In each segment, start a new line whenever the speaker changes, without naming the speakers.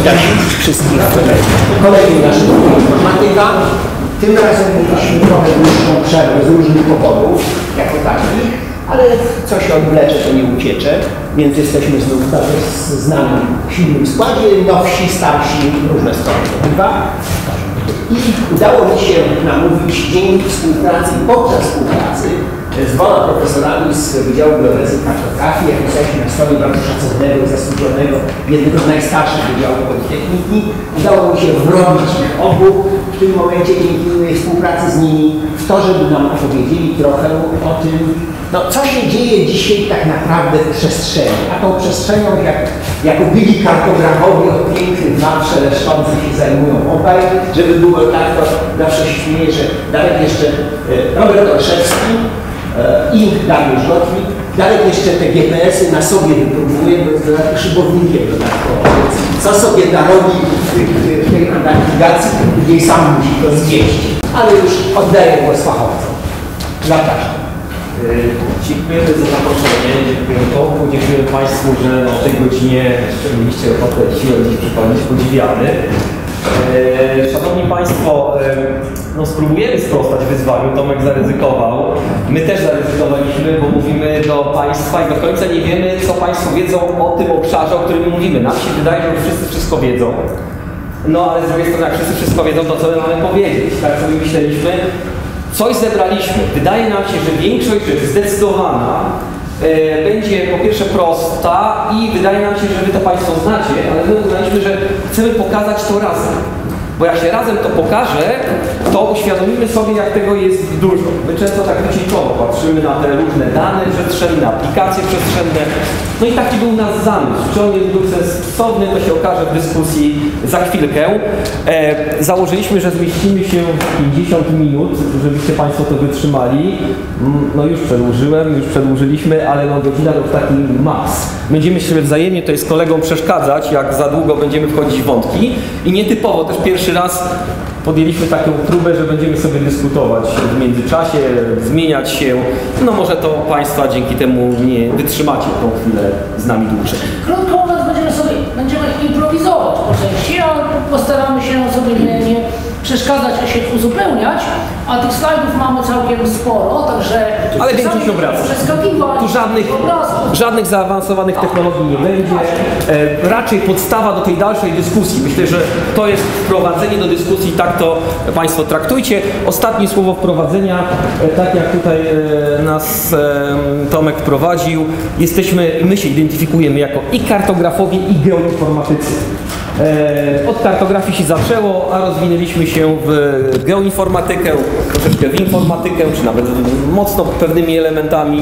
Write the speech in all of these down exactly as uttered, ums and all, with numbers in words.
Witam wszystkich w kolejnym naszym informatyka. Tym razem mieliśmy trochę dłuższą przerwę z różnych powodów, jako takich, ale co się odwlecze, to nie uciecze, więc jesteśmy znów w znanym, silnym składzie, nowsi, starsi, różne strony to bywa. I udało mi się namówić dzięki współpracy, podczas współpracy z dwoma profesorami z Wydziału Geodezji i Kartografii, jak jesteśmy na stronie bardzo szacownego, zasłużonego, jednego z najstarszych wydziałów Politechniki. Udało mi się wrobić ich obu w tym momencie dzięki mojej współpracy z nimi w to, żeby nam opowiedzieli trochę o tym, no, co się dzieje dzisiaj tak naprawdę w przestrzeni. A tą przestrzenią, jak, jako byli kartografowie od pięknych map szeleszczących się zajmują obaj, żeby było tak, to zawsze się śmieję, że nawet jeszcze Robert Olszewski i Dariusz Gotwik, dalej jeszcze te G P S-y na sobie wypróbuje, bo jest szybownikiem dodatkowo. Co sobie narobi w tej nawigacji, gdzie sam musi to zjeść. Ale już oddaję głos fachowcom. Zapraszam.
Dziękujemy za zaproszenie, dziękuję Tomku, dziękuję Państwu, że na tej godzinie mieliście ochotę siłę dziś przypomnieć podziwiany. Szanowni Państwo, no spróbujemy sprostać wyzwaniu, Tomek zaryzykował. My też zaryzykowaliśmy, bo mówimy do Państwa i do końca nie wiemy, co Państwo wiedzą o tym obszarze, o którym mówimy. Nam się wydaje, że wszyscy wszystko wiedzą. No ale z drugiej strony, jak wszyscy wszystko wiedzą, to co my mamy powiedzieć? Tak sobie myśleliśmy. Coś zebraliśmy. Wydaje nam się, że większość rzeczy zdecydowana e, będzie po pierwsze prosta i wydaje nam się, że Wy to Państwo znacie, ale my uznaliśmy, że chcemy pokazać to razem. Bo jak się razem to pokaże, to uświadomimy sobie, jak tego jest dużo. My często tak wycinkowo patrzymy na te różne dane przestrzenne, aplikacje przestrzenne. No i taki był nasz zamysł. Czy on był sensowny, to się okaże w dyskusji za chwilkę. E, założyliśmy, że zmieścimy się w pięćdziesiąt minut, żebyście Państwo to wytrzymali. No już przedłużyłem, już przedłużyliśmy, ale no godzina to taki maks. Będziemy się wzajemnie tutaj z kolegą przeszkadzać, jak za długo będziemy wchodzić w wątki. I nietypowo też pierwszy raz podjęliśmy taką próbę, że będziemy sobie dyskutować w międzyczasie, zmieniać się. No może to Państwa dzięki temu nie wytrzymacie tą chwilę z nami dłużej.
Krótko mówiąc, będziemy sobie będziemy improwizować po części, ale postaramy się sobie nie, nie przeszkadzać, a się uzupełniać, a tych slajdów mamy całkiem sporo, także...
Ale większość obrazów. Tu żadnych, żadnych zaawansowanych technologii nie będzie. E, raczej podstawa do tej dalszej dyskusji. Myślę, że to jest wprowadzenie do dyskusji, tak to Państwo traktujcie. Ostatnie słowo wprowadzenia, e, tak jak tutaj e, nas e, Tomek prowadził, jesteśmy, my się identyfikujemy jako i kartografowie, i geoinformatycy. Od kartografii się zaczęło, a rozwinęliśmy się w geoinformatykę, troszeczkę w informatykę, czy nawet mocno pewnymi elementami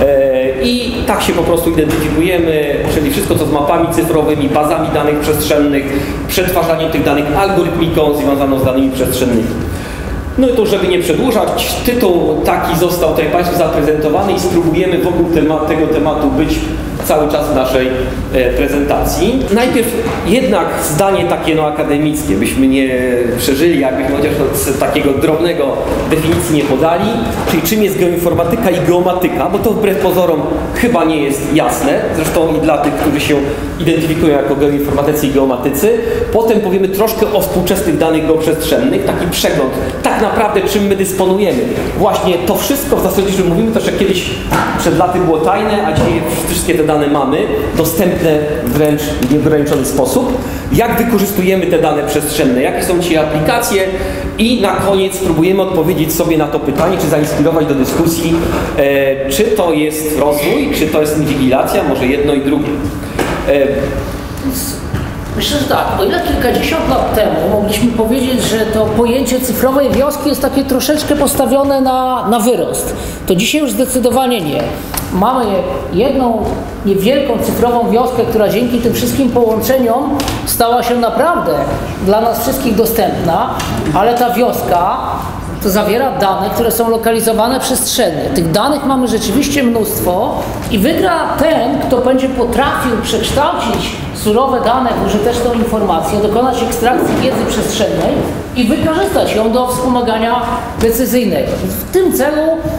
i tak się po prostu identyfikujemy, czyli wszystko co z mapami cyfrowymi, bazami danych przestrzennych, przetwarzaniem tych danych, algorytmiką związaną z danymi przestrzennymi. No i to, żeby nie przedłużać, tytuł taki został tutaj Państwu zaprezentowany i spróbujemy wokół tema tego tematu być cały czas w naszej e, prezentacji. Najpierw jednak zdanie takie no, akademickie, byśmy nie przeżyli, jakbyśmy chociaż z takiego drobnego definicji nie podali, czyli czym jest geoinformatyka i geomatyka, bo to wbrew pozorom chyba nie jest jasne, zresztą i dla tych, którzy się identyfikują jako geoinformatycy i geomatycy. Potem powiemy troszkę o współczesnych danych geoprzestrzennych, taki przegląd, tak naprawdę czym my dysponujemy. Właśnie to wszystko w zasadzie, że mówimy też, że kiedyś przed laty było tajne, a dzisiaj wszystkie te dane mamy, dostępne wręcz w nieograniczony sposób. Jak wykorzystujemy te dane przestrzenne, jakie są dzisiaj aplikacje i na koniec spróbujemy odpowiedzieć sobie na to pytanie, czy zainspirować do dyskusji, e, czy to jest rozwój, czy to jest inwigilacja, może jedno i drugie. E,
Myślę, że tak, o ile kilkadziesiąt lat temu mogliśmy powiedzieć, że to pojęcie cyfrowej wioski jest takie troszeczkę postawione na, na wyrost, to dzisiaj już zdecydowanie nie. Mamy jedną niewielką cyfrową wioskę, która dzięki tym wszystkim połączeniom stała się naprawdę dla nas wszystkich dostępna, ale ta wioska to zawiera dane, które są lokalizowane przestrzennie. Tych danych mamy rzeczywiście mnóstwo i wygra ten, kto będzie potrafił przekształcić surowe dane w użyteczną informację, dokonać ekstrakcji wiedzy przestrzennej i wykorzystać ją do wspomagania decyzyjnego. W tym celu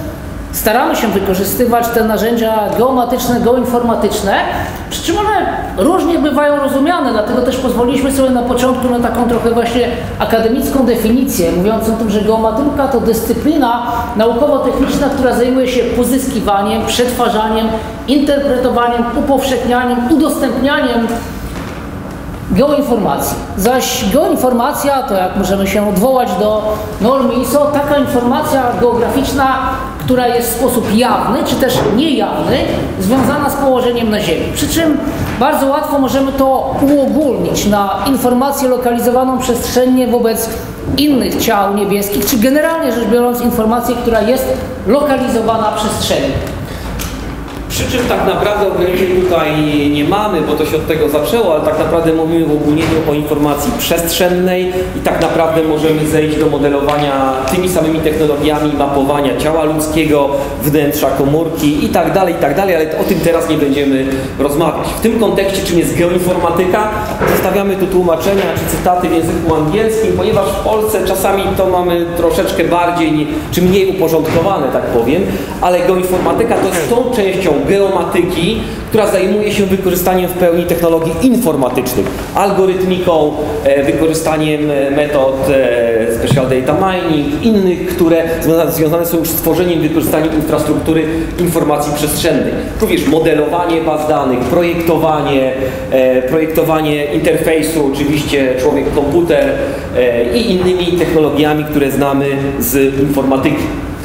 staramy się wykorzystywać te narzędzia geometryczne, geoinformatyczne, przy czym one różnie bywają rozumiane, dlatego też pozwoliliśmy sobie na początku na taką trochę właśnie akademicką definicję, mówiąc o tym, że geometryka to dyscyplina naukowo-techniczna, która zajmuje się pozyskiwaniem, przetwarzaniem, interpretowaniem, upowszechnianiem, udostępnianiem geoinformacji. Zaś geoinformacja to, jak możemy się odwołać do normy I S O, taka informacja geograficzna, która jest w sposób jawny, czy też niejawny, związana z położeniem na Ziemi. Przy czym bardzo łatwo możemy to uogólnić na informację lokalizowaną przestrzennie wobec innych ciał niebieskich, czy generalnie rzecz biorąc informację, która jest lokalizowana przestrzennie.
Przy czym tak naprawdę ograniczeń tutaj nie mamy, bo to się od tego zaczęło, ale tak naprawdę mówimy w ogólnieniu o informacji przestrzennej i tak naprawdę możemy zejść do modelowania tymi samymi technologiami mapowania ciała ludzkiego, wnętrza komórki i tak dalej, i tak dalej, ale o tym teraz nie będziemy rozmawiać. W tym kontekście, czym jest geoinformatyka, zostawiamy tu tłumaczenia czy cytaty w języku angielskim, ponieważ w Polsce czasami to mamy troszeczkę bardziej czy mniej uporządkowane, tak powiem, ale geoinformatyka to jest tą częścią geomatyki, która zajmuje się wykorzystaniem w pełni technologii informatycznych, algorytmiką, e, wykorzystaniem metod e, special data mining, innych, które związane, związane są już z tworzeniem, wykorzystaniem infrastruktury informacji przestrzennej. Również modelowanie baz danych, projektowanie, e, projektowanie interfejsu, oczywiście człowiek-komputer e, i innymi technologiami, które znamy z informatyki.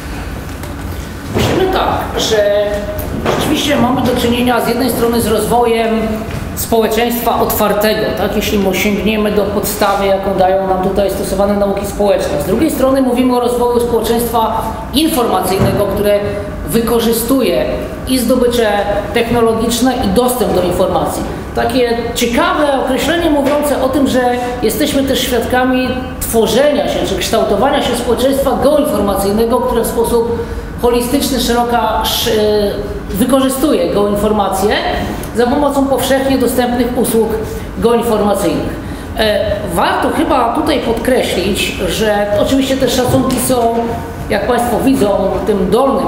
Myślimy tak, że rzeczywiście mamy do czynienia z jednej strony z rozwojem społeczeństwa otwartego, tak? Jeśli sięgniemy do podstawy, jaką dają nam tutaj stosowane nauki społeczne. Z drugiej strony mówimy o rozwoju społeczeństwa informacyjnego, które wykorzystuje i zdobycze technologiczne i dostęp do informacji. Takie ciekawe określenie mówiące o tym, że jesteśmy też świadkami tworzenia się czy kształtowania się społeczeństwa geoinformacyjnego, które w sposób holistyczny, szeroka wykorzystuje geoinformację za pomocą powszechnie dostępnych usług geoinformacyjnych. Warto chyba tutaj podkreślić, że oczywiście te szacunki są, jak Państwo widzą w tym dolnym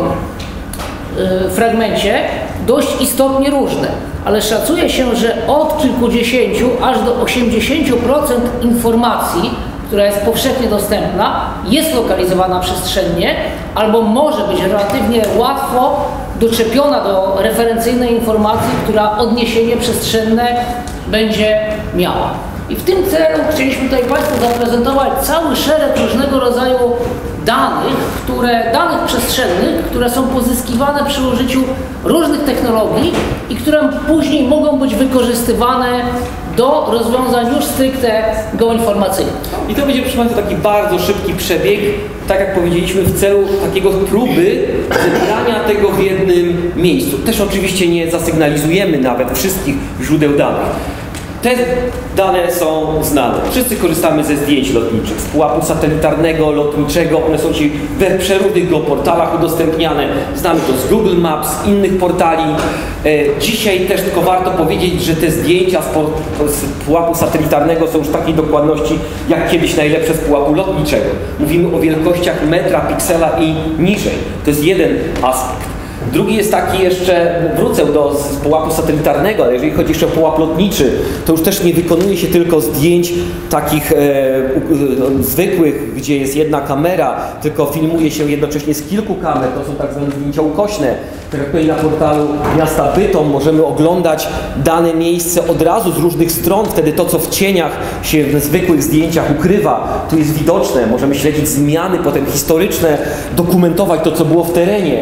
fragmencie, dość istotnie różne, ale szacuje się, że od kilkudziesięciu aż do osiemdziesięciu procent informacji, która jest powszechnie dostępna, jest lokalizowana przestrzennie albo może być relatywnie łatwo doczepiona do referencyjnej informacji, która odniesienie przestrzenne będzie miała. I w tym celu chcieliśmy tutaj Państwu zaprezentować cały szereg różnego rodzaju danych, które, danych przestrzennych, które są pozyskiwane przy użyciu różnych technologii i które później mogą być wykorzystywane do rozwiązań już stricte geoinformacyjnych.
I to będzie, proszę Państwa, taki bardzo szybki przebieg, tak jak powiedzieliśmy, w celu takiego próby zebrania tego w jednym miejscu. Też oczywiście nie zasygnalizujemy nawet wszystkich źródeł danych. Te dane są znane. Wszyscy korzystamy ze zdjęć lotniczych, z pułapu satelitarnego, lotniczego. One są ci we przeróżnych geoportalach udostępniane. Znamy to z Google Maps, z innych portali. E, dzisiaj też tylko warto powiedzieć, że te zdjęcia z, z pułapu satelitarnego są już takiej dokładności, jak kiedyś najlepsze z pułapu lotniczego. Mówimy o wielkościach metra, piksela i niżej. To jest jeden aspekt. Drugi jest taki jeszcze, wrócę do pułapu satelitarnego, ale jeżeli chodzi jeszcze o pułap lotniczy, to już też nie wykonuje się tylko zdjęć takich e, e, zwykłych, gdzie jest jedna kamera, tylko filmuje się jednocześnie z kilku kamer, to są tak zwane zdjęcia ukośne. Tak jak tutaj na portalu miasta Bytom możemy oglądać dane miejsce od razu z różnych stron, wtedy to, co w cieniach się w zwykłych zdjęciach ukrywa, tu jest widoczne, możemy śledzić zmiany potem historyczne, dokumentować to, co było w terenie.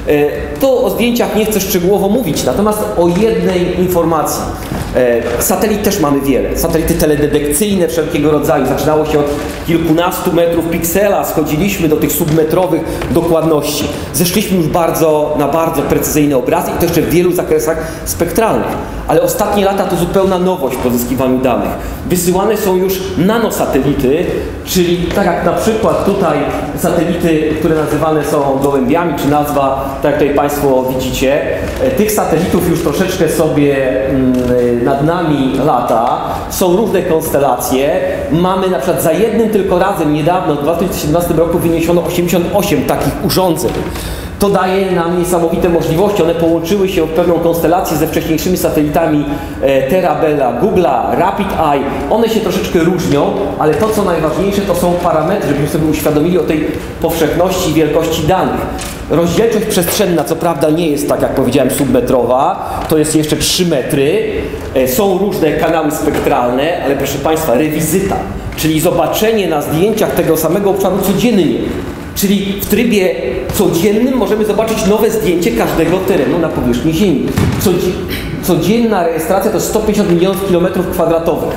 To o zdjęciach nie chcę szczegółowo mówić, natomiast o jednej informacji. Satelit też mamy wiele. Satelity telededekcyjne wszelkiego rodzaju. Zaczynało się od kilkunastu metrów piksela, schodziliśmy do tych submetrowych dokładności. Zeszliśmy już bardzo na bardzo precyzyjne obrazy i to jeszcze w wielu zakresach spektralnych. Ale ostatnie lata to zupełna nowość w pozyskiwaniu danych. Wysyłane są już nanosatelity, czyli tak jak na przykład tutaj satelity, które nazywane są gołębiami, czy nazwa, tak jak tutaj Państwo widzicie. Tych satelitów już troszeczkę sobie nad nami lata. Są różne konstelacje. Mamy na przykład za jednym tylko razem niedawno, w dwa tysiące siedemnastym roku wyniesiono osiemdziesiąt osiem takich urządzeń. To daje nam niesamowite możliwości. One połączyły się w pewną konstelację ze wcześniejszymi satelitami Terabella, Google'a, Rapid Eye. One się troszeczkę różnią, ale to co najważniejsze to są parametry, żebyśmy sobie uświadomili o tej powszechności i wielkości danych. Rozdzielczość przestrzenna co prawda nie jest, tak jak powiedziałem, submetrowa, to jest jeszcze trzy metry. Są różne kanały spektralne, ale proszę Państwa, rewizyta, czyli zobaczenie na zdjęciach tego samego obszaru codziennie. Czyli w trybie codziennym możemy zobaczyć nowe zdjęcie każdego terenu na powierzchni Ziemi. Codzienna rejestracja to sto pięćdziesiąt milionów kilometrów kwadratowych.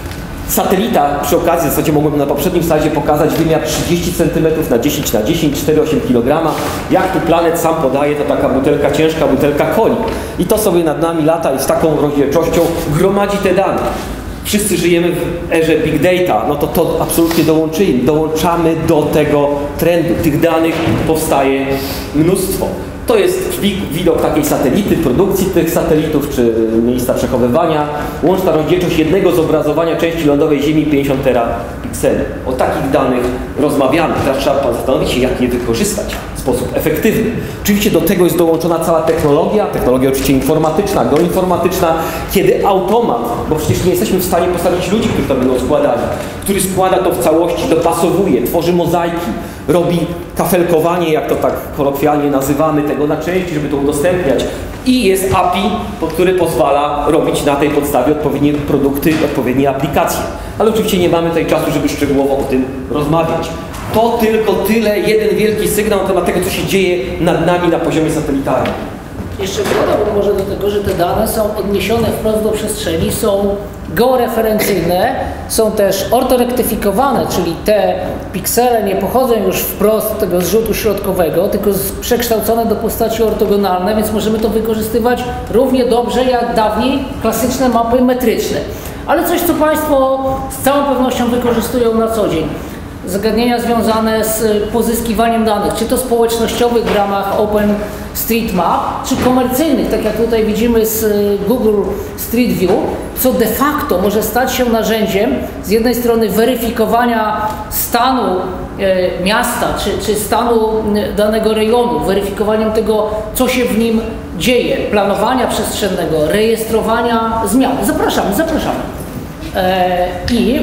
Satelita, przy okazji, w zasadzie mogłem na poprzednim slajdzie pokazać wymiar trzydzieści centymetrów na dziesięć na dziesięć, cztery przecinek osiem kilograma. Jak tu Planet sam podaje, to taka butelka, ciężka butelka coli. I to sobie nad nami lata i z taką rozdzielczością gromadzi te dane. Wszyscy żyjemy w erze big data, no to to absolutnie dołączymy, dołączamy do tego trendu. Tych danych powstaje mnóstwo. To jest widok takiej satelity, produkcji tych satelitów, czy miejsca przechowywania. Łączna rozdzielczość jednego zobrazowania części lądowej Ziemi pięćdziesiąt terapikseli. O takich danych rozmawiamy. Teraz trzeba zastanowić się, jak je wykorzystać w sposób efektywny. Oczywiście do tego jest dołączona cała technologia, technologia oczywiście informatyczna, geoinformatyczna, kiedy automat, bo przecież nie jesteśmy w stanie postawić ludzi, którzy to będą składali, który składa to w całości, dopasowuje, tworzy mozaiki, robi kafelkowanie, jak to tak kolokwialnie nazywamy, tego na części, żeby to udostępniać. I jest A P I, który pozwala robić na tej podstawie odpowiednie produkty, odpowiednie aplikacje. Ale oczywiście nie mamy tutaj czasu, żeby szczegółowo o tym rozmawiać. To tylko tyle, jeden wielki sygnał na temat tego, co się dzieje nad nami na poziomie satelitarnym.
Jeszcze dodałbym może do tego, że te dane są odniesione wprost do przestrzeni, są georeferencyjne, są też ortorektyfikowane, czyli te piksele nie pochodzą już wprost z tego zrzutu środkowego, tylko przekształcone do postaci ortogonalne, więc możemy to wykorzystywać równie dobrze jak dawniej klasyczne mapy metryczne. Ale coś, co Państwo z całą pewnością wykorzystują na co dzień. Zagadnienia związane z pozyskiwaniem danych, czy to społecznościowych w ramach OpenStreetMap, czy komercyjnych, tak jak tutaj widzimy z Google Street View, co de facto może stać się narzędziem z jednej strony weryfikowania stanu e, miasta, czy, czy stanu danego rejonu, weryfikowaniem tego, co się w nim dzieje, planowania przestrzennego, rejestrowania zmian. Zapraszamy, zapraszamy. E, I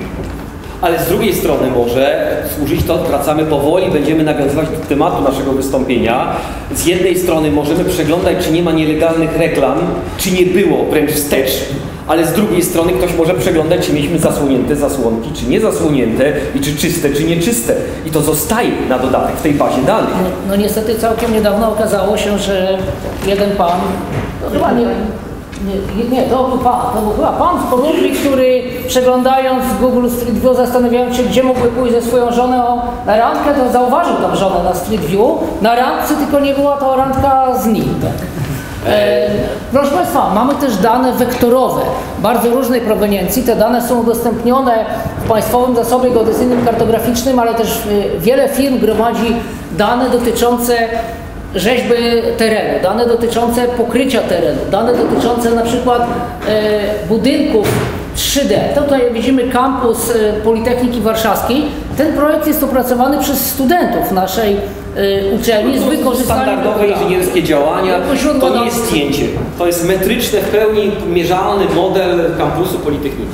Ale z drugiej strony może służyć to, wracamy powoli, będziemy nawiązywać do tematu naszego wystąpienia. Z jednej strony możemy przeglądać, czy nie ma nielegalnych reklam, czy nie było, wręcz wstecz. Ale z drugiej strony ktoś może przeglądać, czy mieliśmy zasłonięte zasłonki, czy nie zasłonięte i czy czyste, czy nieczyste. I to zostaje na dodatek w tej bazie danych.
No, no niestety całkiem niedawno okazało się, że jeden pan, to chyba nie, nie, nie, to był pan, to był chyba pan z Kolumbii, który przeglądając Google Street View, zastanawiając się, gdzie mógłby pójść ze swoją żoną na randkę, to zauważył tam żonę na Street View. Na randce tylko nie była to randka z nim. Tak. E, proszę Państwa, mamy też dane wektorowe, bardzo różnej proweniencji. Te dane są udostępnione w Państwowym Zasobie Geodezyjnym Kartograficznym, ale też wiele firm gromadzi dane dotyczące rzeźby terenu, dane dotyczące pokrycia terenu, dane dotyczące na przykład e, budynków trzy D. Tutaj widzimy kampus e, Politechniki Warszawskiej. Ten projekt jest opracowany przez studentów naszej e, uczelni z wykorzystaniem
standardowe inżynierskie działania. To nie jest zdjęcie. To jest metryczny, w pełni mierzalny model kampusu Politechniki.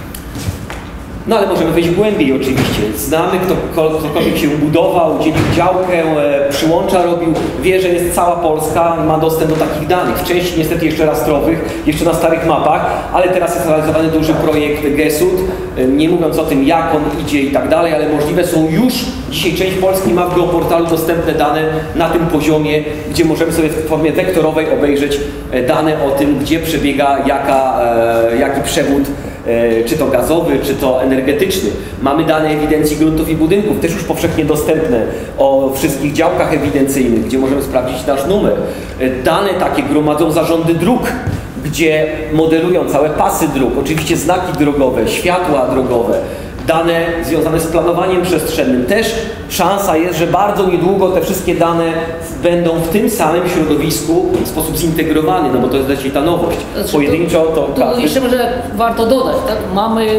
No ale możemy wejść głębiej oczywiście. Znamy, kto, ktokolwiek się ubudował, dzielił działkę, e, przyłącza robił, wie, że jest cała Polska, ma dostęp do takich danych. W części niestety jeszcze rastrowych, jeszcze na starych mapach, ale teraz jest realizowany duży projekt GESUT, e, nie mówiąc o tym, jak on idzie i tak dalej, ale możliwe są już dzisiaj część Polski ma w geoportalu dostępne dane na tym poziomie, gdzie możemy sobie w formie wektorowej obejrzeć dane o tym, gdzie przebiega jaka, e, jaki przewód, czy to gazowy, czy to energetyczny. Mamy dane ewidencji gruntów i budynków, też już powszechnie dostępne o wszystkich działkach ewidencyjnych, gdzie możemy sprawdzić nasz numer. Dane takie gromadzą zarządy dróg, gdzie modelują całe pasy dróg, oczywiście znaki drogowe, światła drogowe, dane związane z planowaniem przestrzennym. Też szansa jest, że bardzo niedługo te wszystkie dane będą w tym samym środowisku w sposób zintegrowany, no bo to jest też ta nowość.
Znaczy,
Pojedynczo to...
to, to jeszcze może warto dodać, tak? Mamy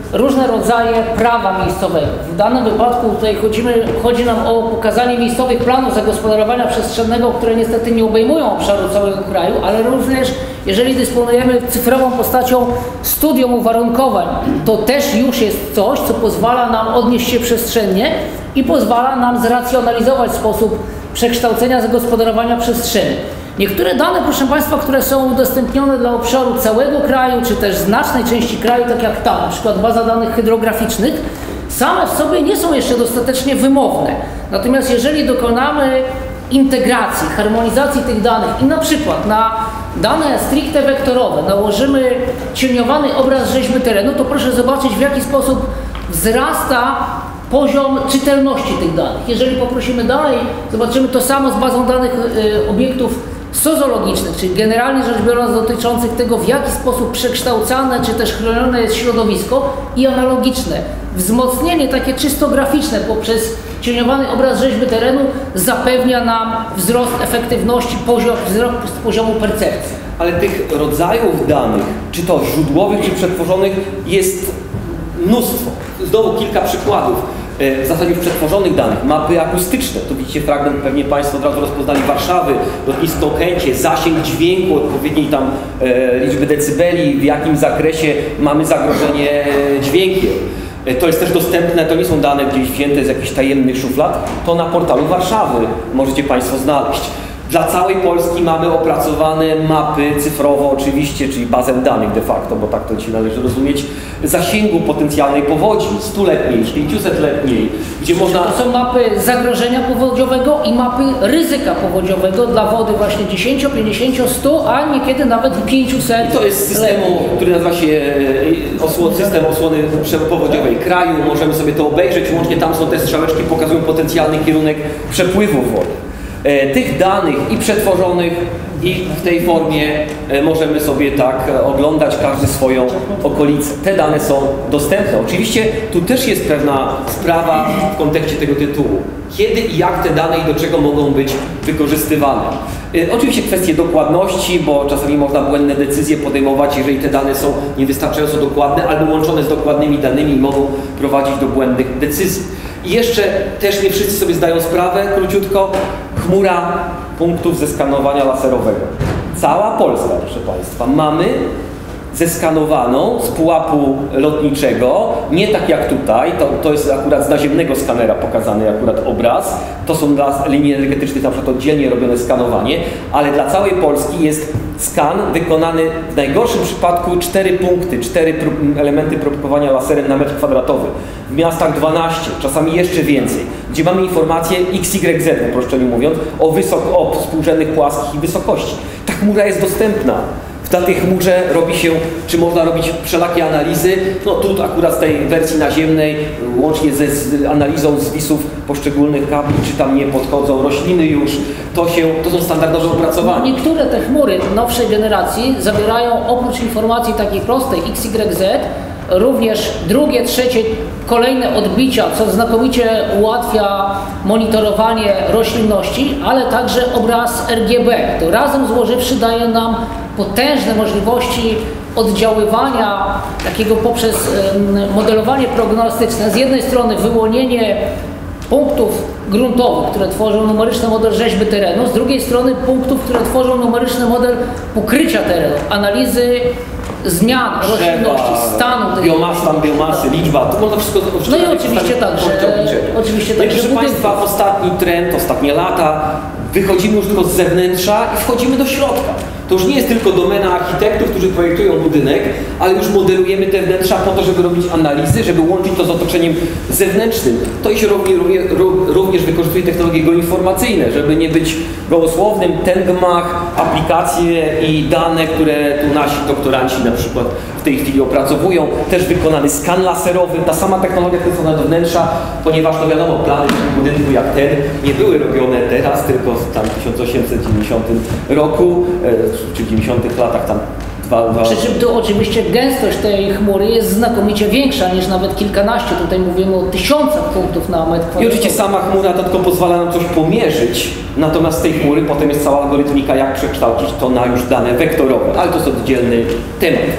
różne rodzaje prawa miejscowego. W danym wypadku tutaj chodzimy, chodzi nam o pokazanie miejscowych planów zagospodarowania przestrzennego, które niestety nie obejmują obszaru całego kraju, ale również jeżeli dysponujemy cyfrową postacią studium uwarunkowań, to też już jest coś, co pozwala nam odnieść się przestrzennie i pozwala nam zracjonalizować sposób przekształcenia zagospodarowania przestrzeni. Niektóre dane, proszę Państwa, które są udostępnione dla obszaru całego kraju, czy też znacznej części kraju, tak jak ta, na przykład baza danych hydrograficznych, same w sobie nie są jeszcze dostatecznie wymowne. Natomiast jeżeli dokonamy integracji, harmonizacji tych danych i na przykład na dane stricte wektorowe nałożymy cieniowany obraz rzeźby terenu, to proszę zobaczyć, w jaki sposób wzrasta poziom czytelności tych danych. Jeżeli poprosimy dalej, zobaczymy to samo z bazą danych y, obiektów sozologicznych, czyli generalnie rzecz biorąc dotyczących tego, w jaki sposób przekształcane czy też chronione jest środowisko, i analogiczne. Wzmocnienie takie czysto graficzne poprzez cieniowany obraz rzeźby terenu zapewnia nam wzrost efektywności, poziom, wzrost poziomu percepcji.
Ale tych rodzajów danych, czy to źródłowych, czy przetworzonych, jest mnóstwo. Znowu kilka przykładów. W zasadzie już przetworzonych danych, mapy akustyczne, tu widzicie fragment, pewnie Państwo od razu rozpoznali Warszawy, lotnisko Okęcie, zasięg dźwięku, odpowiedniej tam e, liczby decybeli, w jakim zakresie mamy zagrożenie dźwiękiem. E, to jest też dostępne, to nie są dane gdzieś wzięte z jakichś tajemnych szuflad, to na portalu Warszawy możecie Państwo znaleźć. Dla całej Polski mamy opracowane mapy cyfrowo oczywiście, czyli bazę danych de facto, bo tak to dzisiaj należy rozumieć, zasięgu potencjalnej powodzi, stuletniej, pięciusetletniej, gdzie można...
To są mapy zagrożenia powodziowego i mapy ryzyka powodziowego dla wody właśnie dziesięcio, pięćdziesięcio, stu, a niekiedy nawet pięciuset.
I to jest z systemu, który nazywa się osłon, system osłony powodziowej kraju. Możemy sobie to obejrzeć, łącznie tam są te strzałeczki, pokazują potencjalny kierunek przepływu wody. Tych danych i przetworzonych, i w tej formie możemy sobie tak oglądać każdy swoją okolicę. Te dane są dostępne. Oczywiście tu też jest pewna sprawa w kontekście tego tytułu. Kiedy i jak te dane i do czego mogą być wykorzystywane. Oczywiście kwestie dokładności, bo czasami można błędne decyzje podejmować, jeżeli te dane są niewystarczająco dokładne albo łączone z dokładnymi danymi i mogą prowadzić do błędnych decyzji. I jeszcze też nie wszyscy sobie zdają sprawę, króciutko, chmura punktów zeskanowania laserowego. Cała Polska, proszę Państwa, mamy zeskanowaną z pułapu lotniczego, nie tak jak tutaj, to, to jest akurat z naziemnego skanera pokazany akurat obraz, to są dla linii energetycznych na przykład oddzielnie robione skanowanie, ale dla całej Polski jest skan wykonany w najgorszym przypadku cztery punkty, cztery elementy propagowania laserem na metr kwadratowy. W miastach dwanaście, czasami jeszcze więcej, gdzie mamy informacje X Y Z, w uproszczeniu mówiąc, o, wysok- o współrzędnych płaskich i wysokości. Ta chmura jest dostępna. Na tej chmurze robi się, czy można robić wszelakie analizy, no tu akurat z tej wersji naziemnej, łącznie ze z analizą zwisów poszczególnych kabli, czy tam nie podchodzą rośliny już, to, się, to są standardowe opracowania.
Niektóre te chmury nowszej generacji zawierają oprócz informacji takiej prostej X Y Z, również drugie, trzecie, kolejne odbicia, co znakomicie ułatwia monitorowanie roślinności, ale także obraz R G B. To razem złożywszy daje nam potężne możliwości oddziaływania takiego poprzez modelowanie prognostyczne. Z jednej strony wyłonienie punktów gruntowych, które tworzą numeryczny model rzeźby terenu, z drugiej strony punktów, które tworzą numeryczny model pokrycia terenu, analizy zmian roślinności, stanu tej
biomasy, tam biomasy, liczba, to można wszystko...
No i oczywiście także, oczywiście
no i
także
proszę Państwa, ostatni trend, ostatnie lata, wychodzimy już tylko z zewnętrza i wchodzimy do środka. To już nie jest tylko domena architektów, którzy projektują budynek, ale już modelujemy te wnętrza po to, żeby robić analizy, żeby łączyć to z otoczeniem zewnętrznym. To się również, również wykorzystuje technologie geoinformacyjne, żeby nie być gołosłownym. Ten gmach, aplikacje i dane, które tu nasi doktoranci na przykład w tej chwili opracowują, też wykonany skan laserowy, ta sama technologia kręcona do wnętrza, ponieważ no wiadomo, plany budynku jak ten nie były robione teraz, tylko w tam tysiąc osiemset dziewięćdziesiątym roku, czy w dziewięćdziesiątych latach tam dwa, dwa...
Przy czym tu oczywiście gęstość tej chmury jest znakomicie większa niż nawet kilkanaście, tutaj mówimy o tysiącach punktów na metr kwadratowy.
I oczywiście sama chmura to tylko pozwala nam coś pomierzyć, natomiast z tej chmury potem jest cała algorytmika, jak przekształcić to na już dane wektorowe, ale to jest oddzielny temat.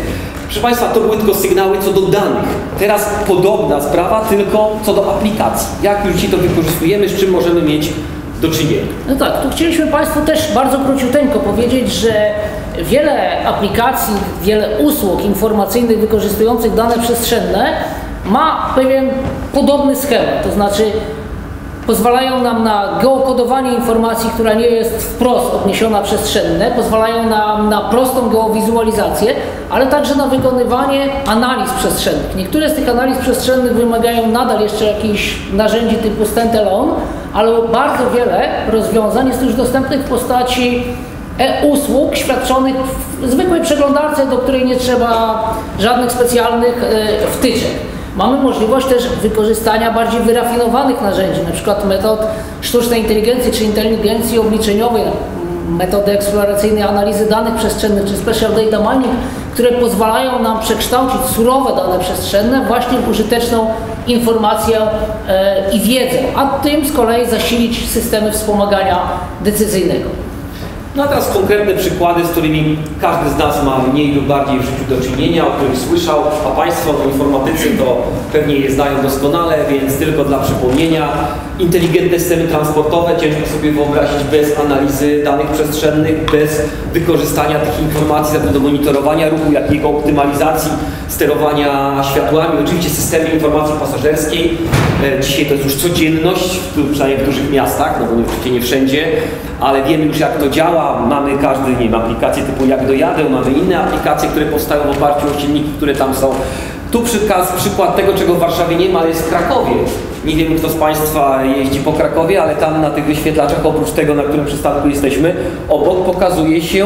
Proszę Państwa, to były tylko sygnały co do danych. Teraz podobna sprawa, tylko co do aplikacji. Jak już dzisiaj to wykorzystujemy, z czym możemy mieć do czynienia.
No tak, tu chcieliśmy Państwu też bardzo króciuteńko powiedzieć, że wiele aplikacji, wiele usług informacyjnych wykorzystujących dane przestrzenne ma pewien podobny schemat, to znaczy pozwalają nam na geokodowanie informacji, która nie jest wprost odniesiona przestrzenne, pozwalają nam na prostą geowizualizację, ale także na wykonywanie analiz przestrzennych. Niektóre z tych analiz przestrzennych wymagają nadal jeszcze jakichś narzędzi typu standalone, ale bardzo wiele rozwiązań jest już dostępnych w postaci e-usług świadczonych w zwykłej przeglądarce, do której nie trzeba żadnych specjalnych wtyczek. Mamy możliwość też wykorzystania bardziej wyrafinowanych narzędzi, na przykład metod sztucznej inteligencji czy inteligencji obliczeniowej, metody eksploracyjnej analizy danych przestrzennych czy special data mining, które pozwalają nam przekształcić surowe dane przestrzenne właśnie w użyteczną informację e, i wiedzę, a tym z kolei zasilić systemy wspomagania decyzyjnego.
No a teraz konkretne przykłady, z którymi każdy z nas ma mniej lub bardziej w życiu do czynienia, o których słyszał, a Państwo, no, informatycy, to pewnie je znają doskonale, więc tylko dla przypomnienia. Inteligentne systemy transportowe, ciężko sobie wyobrazić bez analizy danych przestrzennych, bez wykorzystania tych informacji do monitorowania ruchu, jak i jego optymalizacji, sterowania światłami. Oczywiście systemy informacji pasażerskiej, dzisiaj to jest już codzienność, przynajmniej w dużych miastach, no bo oczywiście nie wszędzie, ale wiemy już jak to działa, mamy każdy, nie wiem, aplikacje typu Jak dojadę, mamy inne aplikacje, które powstają w oparciu o silniki, które tam są. Tu przykaz, przykład tego, czego w Warszawie nie ma, jest w Krakowie. Nie wiem, kto z Państwa jeździ po Krakowie, ale tam na tych wyświetlaczach, oprócz tego, na którym przystanku jesteśmy, obok pokazuje się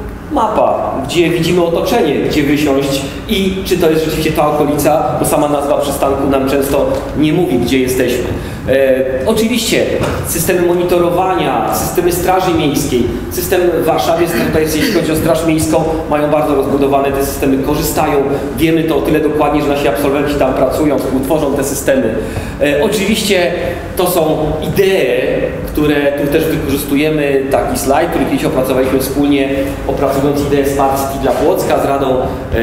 mapa, gdzie widzimy otoczenie, gdzie wysiąść i czy to jest rzeczywiście ta okolica, bo sama nazwa przystanku nam często nie mówi, gdzie jesteśmy. E, oczywiście systemy monitorowania, systemy straży miejskiej, system w Warszawie, tutaj jeśli chodzi o straż miejską, mają bardzo rozbudowane te systemy, korzystają, wiemy to o tyle dokładnie, że nasi absolwenci tam pracują, współtworzą te systemy. E, oczywiście to są idee, które tu też wykorzystujemy, taki slajd, który kiedyś opracowaliśmy wspólnie, opracując ideę Smart City dla Płocka z Radą,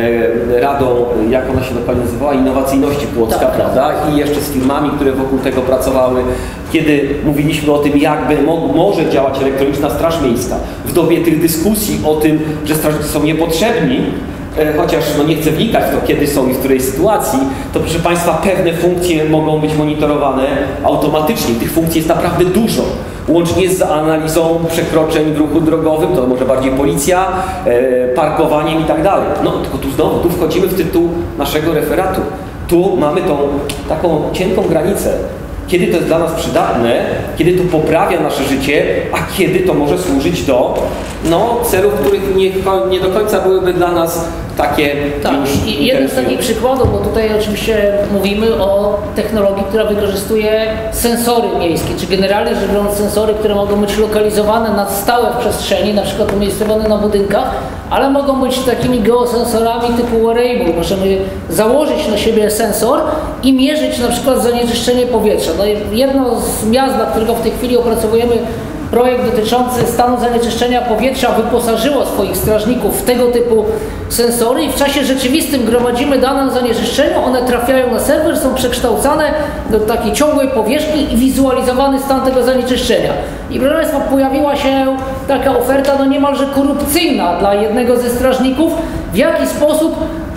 e, Radą, jak ona się dokładnie nazywała, Innowacyjności Płocka, tak, prawda? I jeszcze z firmami, które wokół tego pracowały, kiedy mówiliśmy o tym, jakby mo może działać elektroniczna straż miejska. W dobie tych dyskusji o tym, że strażnicy są niepotrzebni, chociaż no nie chcę wnikać w to, kiedy są i w której sytuacji, to proszę Państwa, pewne funkcje mogą być monitorowane automatycznie. Tych funkcji jest naprawdę dużo. Łącznie z analizą przekroczeń w ruchu drogowym, to może bardziej policja, e, parkowaniem i tak dalej. No tylko tu znowu, tu wchodzimy w tytuł naszego referatu. Tu mamy tą taką cienką granicę. Kiedy to jest dla nas przydatne, kiedy to poprawia nasze życie, a kiedy to może służyć do no, celów, których nie, nie do końca byłyby dla nas takie
tak, już i jeden z takich przykładów, bo tutaj oczywiście mówimy o technologii, która wykorzystuje sensory miejskie, czy generalnie rzecz biorąc sensory, które mogą być lokalizowane na stałe w przestrzeni, na przykład umiejscowione na budynkach, ale mogą być takimi geosensorami typu wearable. Możemy założyć na siebie sensor i mierzyć na przykład zanieczyszczenie powietrza. No, jedno z miast, dla którego w tej chwili opracowujemy projekt dotyczący stanu zanieczyszczenia powietrza, wyposażyło swoich strażników w tego typu sensory i w czasie rzeczywistym gromadzimy dane o zanieczyszczeniu, one trafiają na serwer, są przekształcane do takiej ciągłej powierzchni i wizualizowany stan tego zanieczyszczenia. I proszę Państwa, pojawiła się taka oferta no niemalże korupcyjna dla jednego ze strażników, w jaki sposób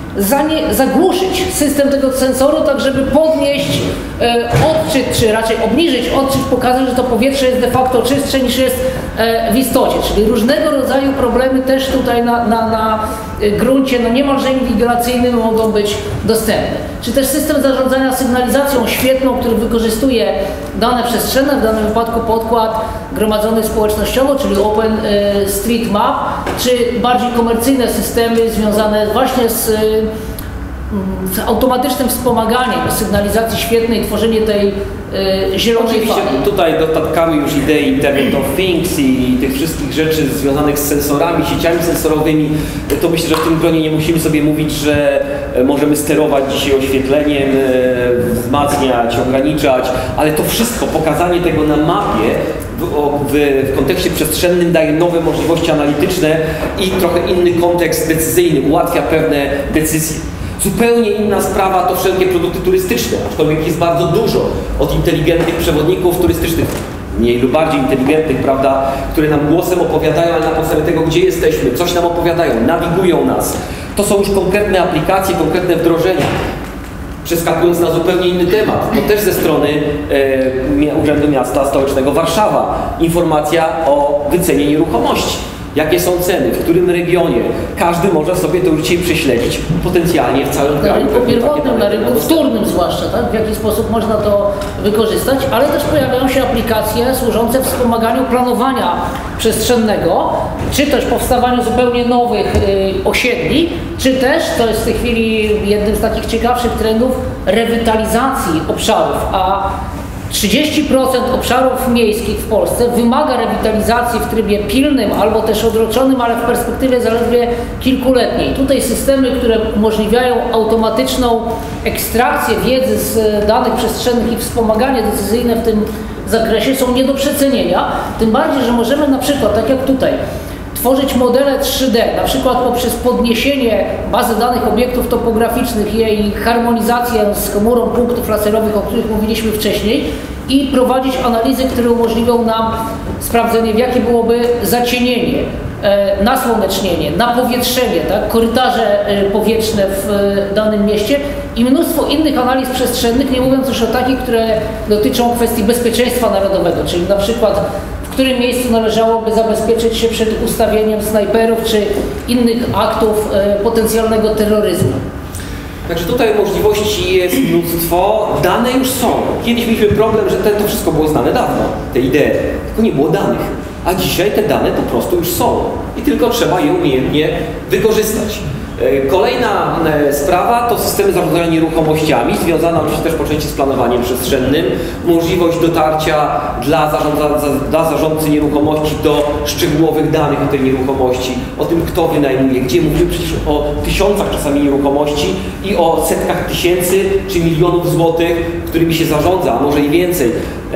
zagłuszyć system tego sensoru, tak żeby podnieść e, odczyt, czy raczej obniżyć odczyt, pokazać, że to powietrze jest de facto czystsze niż jest e, w istocie. Czyli różnego rodzaju problemy też tutaj na, na, na gruncie no niemalże inwigilacyjnym mogą być dostępne. Czy też system zarządzania sygnalizacją świetną, który wykorzystuje dane przestrzenne, w danym wypadku podkład gromadzony społecznościowo, czyli OpenStreetMap, czy bardziej komercyjne systemy związane właśnie z, z automatycznym wspomaganiem sygnalizacji świetnej, tworzenie tej y, zielonej
Oczywiście
fali.
tutaj dodatkamy już idei Internet of Things i tych wszystkich rzeczy związanych z sensorami, sieciami sensorowymi. To myślę, że w tym gronie nie musimy sobie mówić, że możemy sterować dzisiaj oświetleniem, wzmacniać, ograniczać, ale to wszystko, pokazanie tego na mapie w, w, w kontekście przestrzennym daje nowe możliwości analityczne i trochę inny kontekst decyzyjny, ułatwia pewne decyzje. Zupełnie inna sprawa to wszelkie produkty turystyczne, aczkolwiek jest bardzo dużo od inteligentnych przewodników turystycznych, mniej lub bardziej inteligentnych, prawda, które nam głosem opowiadają, ale na podstawie tego, gdzie jesteśmy, coś nam opowiadają, nawigują nas. To są już konkretne aplikacje, konkretne wdrożenia. Przeskakując na zupełnie inny temat, to też ze strony e, Urzędu Miasta Stołecznego Warszawa informacja o wycenie nieruchomości. Jakie są ceny, w którym regionie. Każdy może sobie to już dzisiaj prześledzić potencjalnie w całym kraju.
Na rynku pierwotnym, na rynku wtórnym zwłaszcza, tak? W jaki sposób można to wykorzystać, ale też pojawiają się aplikacje służące wspomaganiu planowania przestrzennego, czy też powstawaniu zupełnie nowych y, osiedli, czy też, to jest w tej chwili jednym z takich ciekawszych trendów, rewitalizacji obszarów, a trzydzieści procent obszarów miejskich w Polsce wymaga rewitalizacji w trybie pilnym albo też odroczonym, ale w perspektywie zaledwie kilkuletniej. Tutaj systemy, które umożliwiają automatyczną ekstrakcję wiedzy z danych przestrzennych i wspomaganie decyzyjne w tym zakresie są nie do przecenienia, tym bardziej, że możemy na przykład, tak jak tutaj, tworzyć modele trzy D, na przykład poprzez podniesienie bazy danych obiektów topograficznych i jej harmonizację z komórą punktów laserowych, o których mówiliśmy wcześniej, i prowadzić analizy, które umożliwią nam sprawdzenie, w jakie byłoby zacienienie, e, nasłonecznienie, napowietrzenie, tak, korytarze e, powietrzne w e, danym mieście i mnóstwo innych analiz przestrzennych, nie mówiąc już o takich, które dotyczą kwestii bezpieczeństwa narodowego, czyli na przykład w którym miejscu należałoby zabezpieczyć się przed ustawieniem snajperów czy innych aktów e, potencjalnego terroryzmu.
Także tutaj możliwości jest mnóstwo, dane już są. Kiedyś mieliśmy problem, że te, to wszystko było znane dawno, te idee, tylko nie było danych. A dzisiaj te dane po prostu już są i tylko trzeba je umiejętnie wykorzystać. Kolejna sprawa to systemy zarządzania nieruchomościami, związana oczywiście też po części z planowaniem przestrzennym. Możliwość dotarcia dla, zarządza, dla zarządcy nieruchomości do szczegółowych danych o tej nieruchomości, o tym, kto wynajmuje, gdzie. Mówimy przecież o tysiącach czasami nieruchomości i o setkach tysięcy czy milionów złotych, którymi się zarządza, a może i więcej.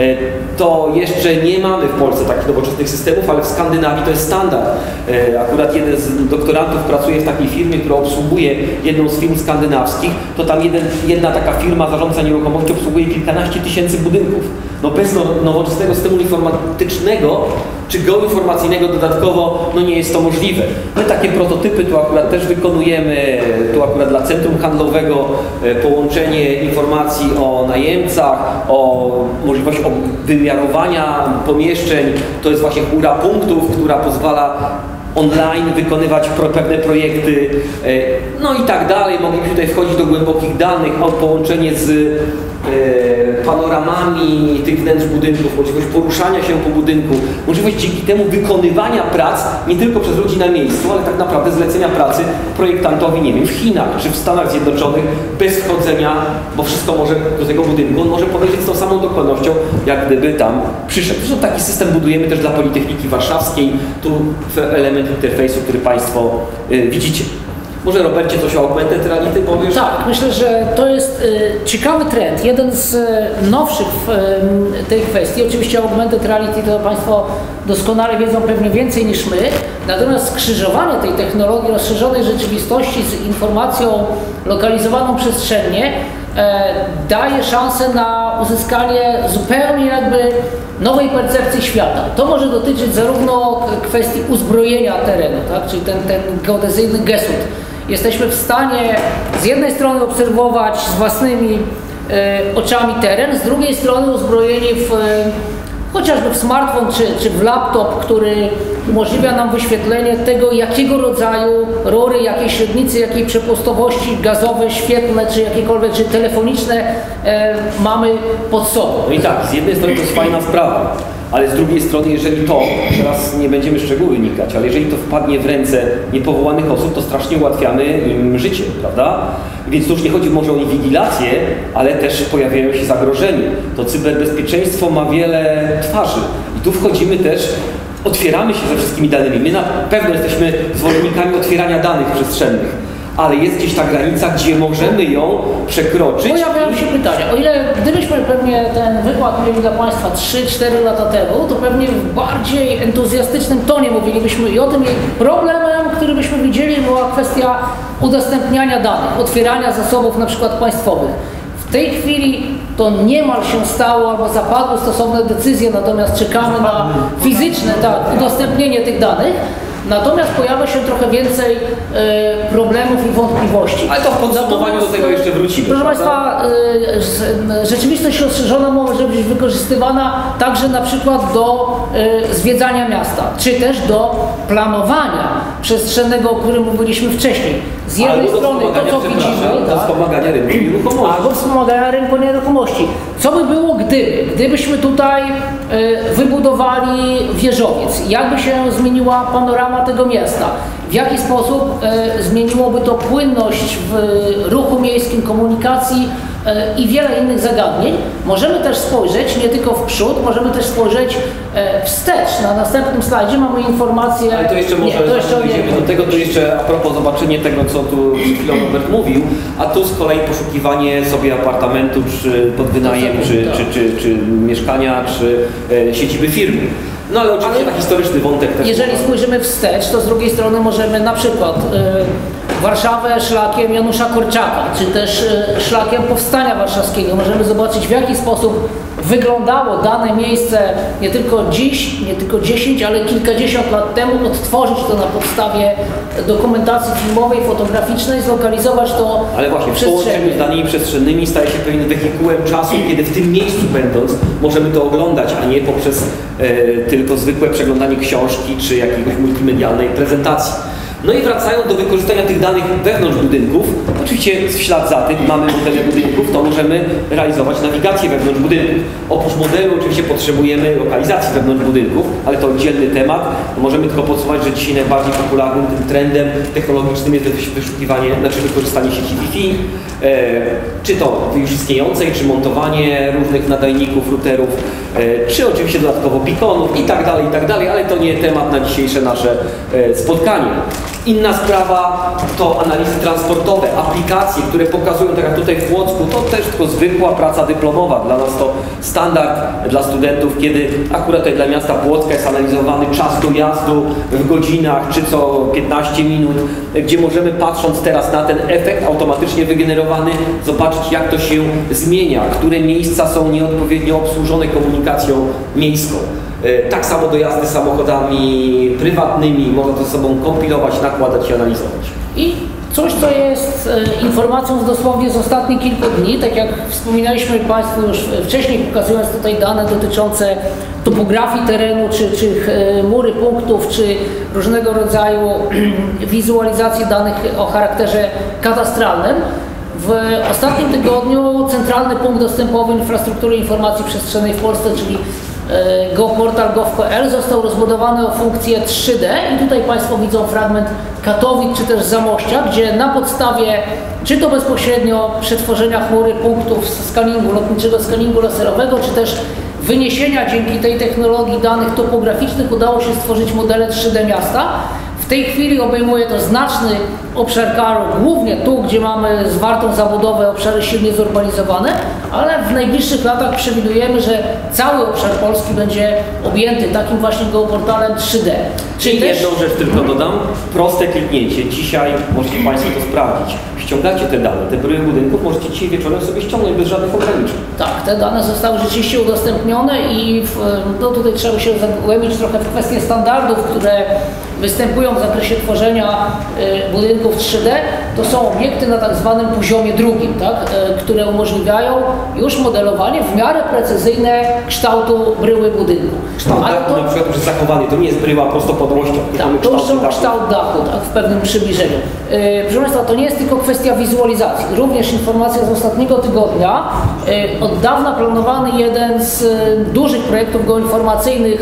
To jeszcze nie mamy w Polsce takich nowoczesnych systemów, ale w Skandynawii to jest standard. Akurat jeden z doktorantów pracuje w takiej firmie, która obsługuje jedną z firm skandynawskich, to tam jeden, jedna taka firma zarządza nieruchomości obsługuje kilkanaście tysięcy budynków. No bez nowoczesnego systemu informatycznego czy geoinformacyjnego dodatkowo no nie jest to możliwe. My takie prototypy tu akurat też wykonujemy, tu akurat dla centrum handlowego połączenie informacji o najemcach, o możliwości wymiarowania pomieszczeń, to jest właśnie chmura punktów, która pozwala online wykonywać pro, pewne projekty, no i tak dalej. Moglibyśmy tutaj wchodzić do głębokich danych, o połączenie z e, panoramami tych wnętrz budynków, możliwość poruszania się po budynku, możliwość dzięki temu wykonywania prac nie tylko przez ludzi na miejscu, ale tak naprawdę zlecenia pracy projektantowi, nie wiem, w Chinach czy w Stanach Zjednoczonych bez wchodzenia, bo wszystko może do tego budynku, on może powiedzieć z tą samą dokładnością, jak gdyby tam przyszedł. Zresztą taki system budujemy też dla Politechniki Warszawskiej, tu element interfejsu, który Państwo y, widzicie. Może Robercie coś o augmented reality powiesz?
Tak, myślę, że to jest y, ciekawy trend, jeden z y, nowszych w y, tej kwestii. Oczywiście augmented reality to Państwo doskonale wiedzą pewnie więcej niż my, natomiast skrzyżowanie tej technologii rozszerzonej rzeczywistości z informacją lokalizowaną przestrzennie e, daje szansę na uzyskanie zupełnie jakby nowej percepcji świata. To może dotyczyć zarówno kwestii uzbrojenia terenu, tak? Czyli ten, ten geodezyjny gesut. Jesteśmy w stanie z jednej strony obserwować z własnymi e, oczami teren, z drugiej strony uzbrojeni w, e, chociażby w smartfon czy, czy w laptop, który umożliwia nam wyświetlenie tego, jakiego rodzaju rury, jakiej średnicy, jakiej przepustowości gazowe, świetlne czy jakiekolwiek, czy telefoniczne e, mamy pod sobą.
No i tak, z jednej strony to jest fajna sprawa, ale z drugiej strony, jeżeli to, teraz nie będziemy szczegóły wynikać, ale jeżeli to wpadnie w ręce niepowołanych osób, to strasznie ułatwiamy im życie, prawda? Więc to już nie chodzi może o inwigilację, ale też pojawiają się zagrożenia. To cyberbezpieczeństwo ma wiele twarzy i tu wchodzimy też, otwieramy się ze wszystkimi danymi. My na pewno jesteśmy zwolennikami otwierania danych przestrzennych, ale jest gdzieś ta granica, gdzie możemy ją przekroczyć.
Pojawiają się pytania, o ile gdybyśmy pewnie ten wykład mieli dla Państwa trzy cztery lata temu, to pewnie w bardziej entuzjastycznym tonie mówilibyśmy i o tym, jej problemem, który byśmy widzieli, była kwestia udostępniania danych, otwierania zasobów na przykład państwowych. W tej chwili to niemal się stało, albo zapadły stosowne decyzje, natomiast czekamy na fizyczne tak, udostępnienie tych danych. Natomiast pojawia się trochę więcej e, problemów i wątpliwości.
Ale to w podsumowaniu do tego jeszcze wrócimy.
Proszę
prawda?
Państwa, e, rzeczywistość rozszerzona może być wykorzystywana także na przykład do e, zwiedzania miasta, czy też do planowania przestrzennego, o którym mówiliśmy wcześniej. Z jednej
Albo do
strony to, co widzimy,
do
tak,
wspomagania rynku nieruchomości.
albo wspomagania rynku nieruchomości. Co by było gdyby? Gdybyśmy tutaj e, wybudowali wieżowiec, jakby się zmieniła panorama tego miasta? W jaki sposób e, zmieniłoby to płynność w ruchu miejskim, komunikacji e, i wiele innych zagadnień? Możemy też spojrzeć nie tylko w przód, możemy też spojrzeć e, wstecz. Na następnym slajdzie mamy informację...
Ale to jeszcze może,
nie, to jeszcze
dojdziemy do tego, to jeszcze a propos zobaczenie tego, co tu przed chwilą Robert mówił, a tu z kolei poszukiwanie sobie apartamentu, czy pod wynajem, czy, czy, czy, czy mieszkania, czy e, siedziby firmy. No ale oczywiście
Ale
na historyczny wątek też.
Jeżeli spojrzymy wstecz, to z drugiej strony możemy na przykład y, Warszawę szlakiem Janusza Korczaka, czy też y, szlakiem Powstania Warszawskiego. Możemy zobaczyć, w jaki sposób wyglądało dane miejsce nie tylko dziś, nie tylko dziesięć, ale kilkadziesiąt lat temu, odtworzyć to na podstawie dokumentacji filmowej, fotograficznej, zlokalizować to
Ale właśnie w połączeniu z danymi przestrzennymi staje się pewien wehikułem czasu, kiedy w tym miejscu będąc możemy to oglądać, a nie poprzez e, tylko zwykłe przeglądanie książki czy jakiegoś multimedialnej prezentacji. No i wracając do wykorzystania tych danych wewnątrz budynków, oczywiście w ślad za tym mamy modele budynków, to możemy realizować nawigację wewnątrz budynków. Oprócz modelu oczywiście potrzebujemy lokalizacji wewnątrz budynków, ale to oddzielny temat. Możemy tylko podsumować, że dzisiaj najbardziej popularnym tym trendem technologicznym jest wyszukiwanie, znaczy wykorzystanie sieci Wi-Fi, e, czy to już istniejącej, czy montowanie różnych nadajników, routerów, e, czy oczywiście dodatkowo beaconów i tak dalej, i tak dalej, ale to nie temat na dzisiejsze nasze e, spotkanie. Inna sprawa to analizy transportowe, aplikacje, które pokazują, tak jak tutaj w Płocku, to też tylko zwykła praca dyplomowa. Dla nas to standard dla studentów, kiedy akurat tutaj dla miasta Płocka jest analizowany czas dojazdu w godzinach, czy co piętnaście minut, gdzie możemy, patrząc teraz na ten efekt automatycznie wygenerowany, zobaczyć, jak to się zmienia, które miejsca są nieodpowiednio obsłużone komunikacją miejską. Tak samo dojazdy samochodami prywatnymi, można to ze sobą kompilować, nakładać i analizować.
I coś, co jest e, informacją z dosłownie z ostatnich kilku dni, tak jak wspominaliśmy Państwu już wcześniej, pokazując tutaj dane dotyczące topografii terenu, czy, czy e, mury punktów, czy różnego rodzaju wizualizacji danych o charakterze katastralnym. W ostatnim tygodniu Centralny Punkt Dostępowy Infrastruktury Informacji Przestrzennej w Polsce, czyli geoportal gov kropka p l został rozbudowany o funkcję trzy D i tutaj Państwo widzą fragment Katowic czy też Zamościa, gdzie na podstawie czy to bezpośrednio przetworzenia chmury punktów skaningu, lotniczego skaningu laserowego, czy też wyniesienia dzięki tej technologii danych topograficznych udało się stworzyć modele trzy D miasta. W tej chwili obejmuje to znaczny obszar K A R-u, głównie tu, gdzie mamy zwartą zabudowę, obszary silnie zurbanizowane, ale w najbliższych latach przewidujemy, że cały obszar Polski będzie objęty takim właśnie geoportalem trzy D.
Czyli też... jedną rzecz tylko dodam, proste kliknięcie. Dzisiaj możecie Państwo to sprawdzić. Ściągacie te dane, te bryły budynków możecie dzisiaj wieczorem sobie ściągnąć bez żadnych ograniczeń.
Tak, te dane zostały rzeczywiście udostępnione i w, no tutaj trzeba się zagłębić trochę w kwestie standardów, które występują w zakresie tworzenia y, budynków trzy D. To są obiekty na tak zwanym poziomie drugim, tak, y, które umożliwiają już modelowanie w miarę precyzyjne kształtu bryły budynku.
Kształt dachu to, na przykład już jest zachowany, to nie jest bryła prostopadłością.
Tak, to już są kształt dachu, tak, w pewnym przybliżeniu. Yy, proszę Państwa, to nie jest tylko kwestia wizualizacji. Również informacja z ostatniego tygodnia. Yy, od dawna planowany jeden z y, dużych projektów geoinformacyjnych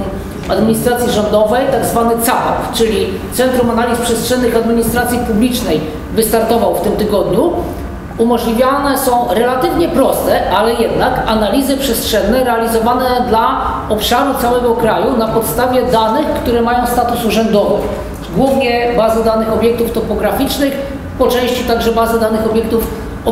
y, administracji rządowej, tak zwany C A P A P, czyli Centrum Analiz Przestrzennych Administracji Publicznej, wystartował w tym tygodniu. Umożliwiane są relatywnie proste, ale jednak analizy przestrzenne realizowane dla obszaru całego kraju na podstawie danych, które mają status urzędowy. Głównie bazy danych obiektów topograficznych, po części także bazę danych obiektów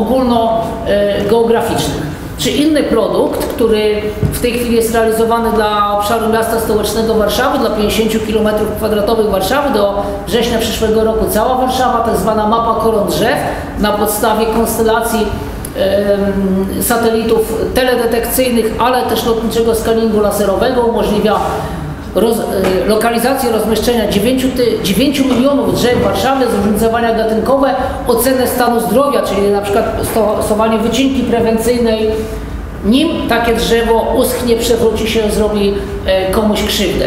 ogólnogeograficznych. Czy inny produkt, który w tej chwili jest realizowany dla obszaru miasta stołecznego Warszawy, dla pięćdziesięciu kilometrów kwadratowych Warszawy, do września przyszłego roku cała Warszawa, tak zwana mapa koron drzew na podstawie konstelacji e, satelitów teledetekcyjnych, ale też lotniczego skaningu laserowego umożliwia Roz, lokalizację rozmieszczenia dziewięciu milionów drzew w Warszawie, zróżnicowania gatunkowe, ocenę stanu zdrowia, czyli na przykład stosowanie wycinki prewencyjnej, nim takie drzewo uschnie, przewróci się, zrobi komuś krzywdę.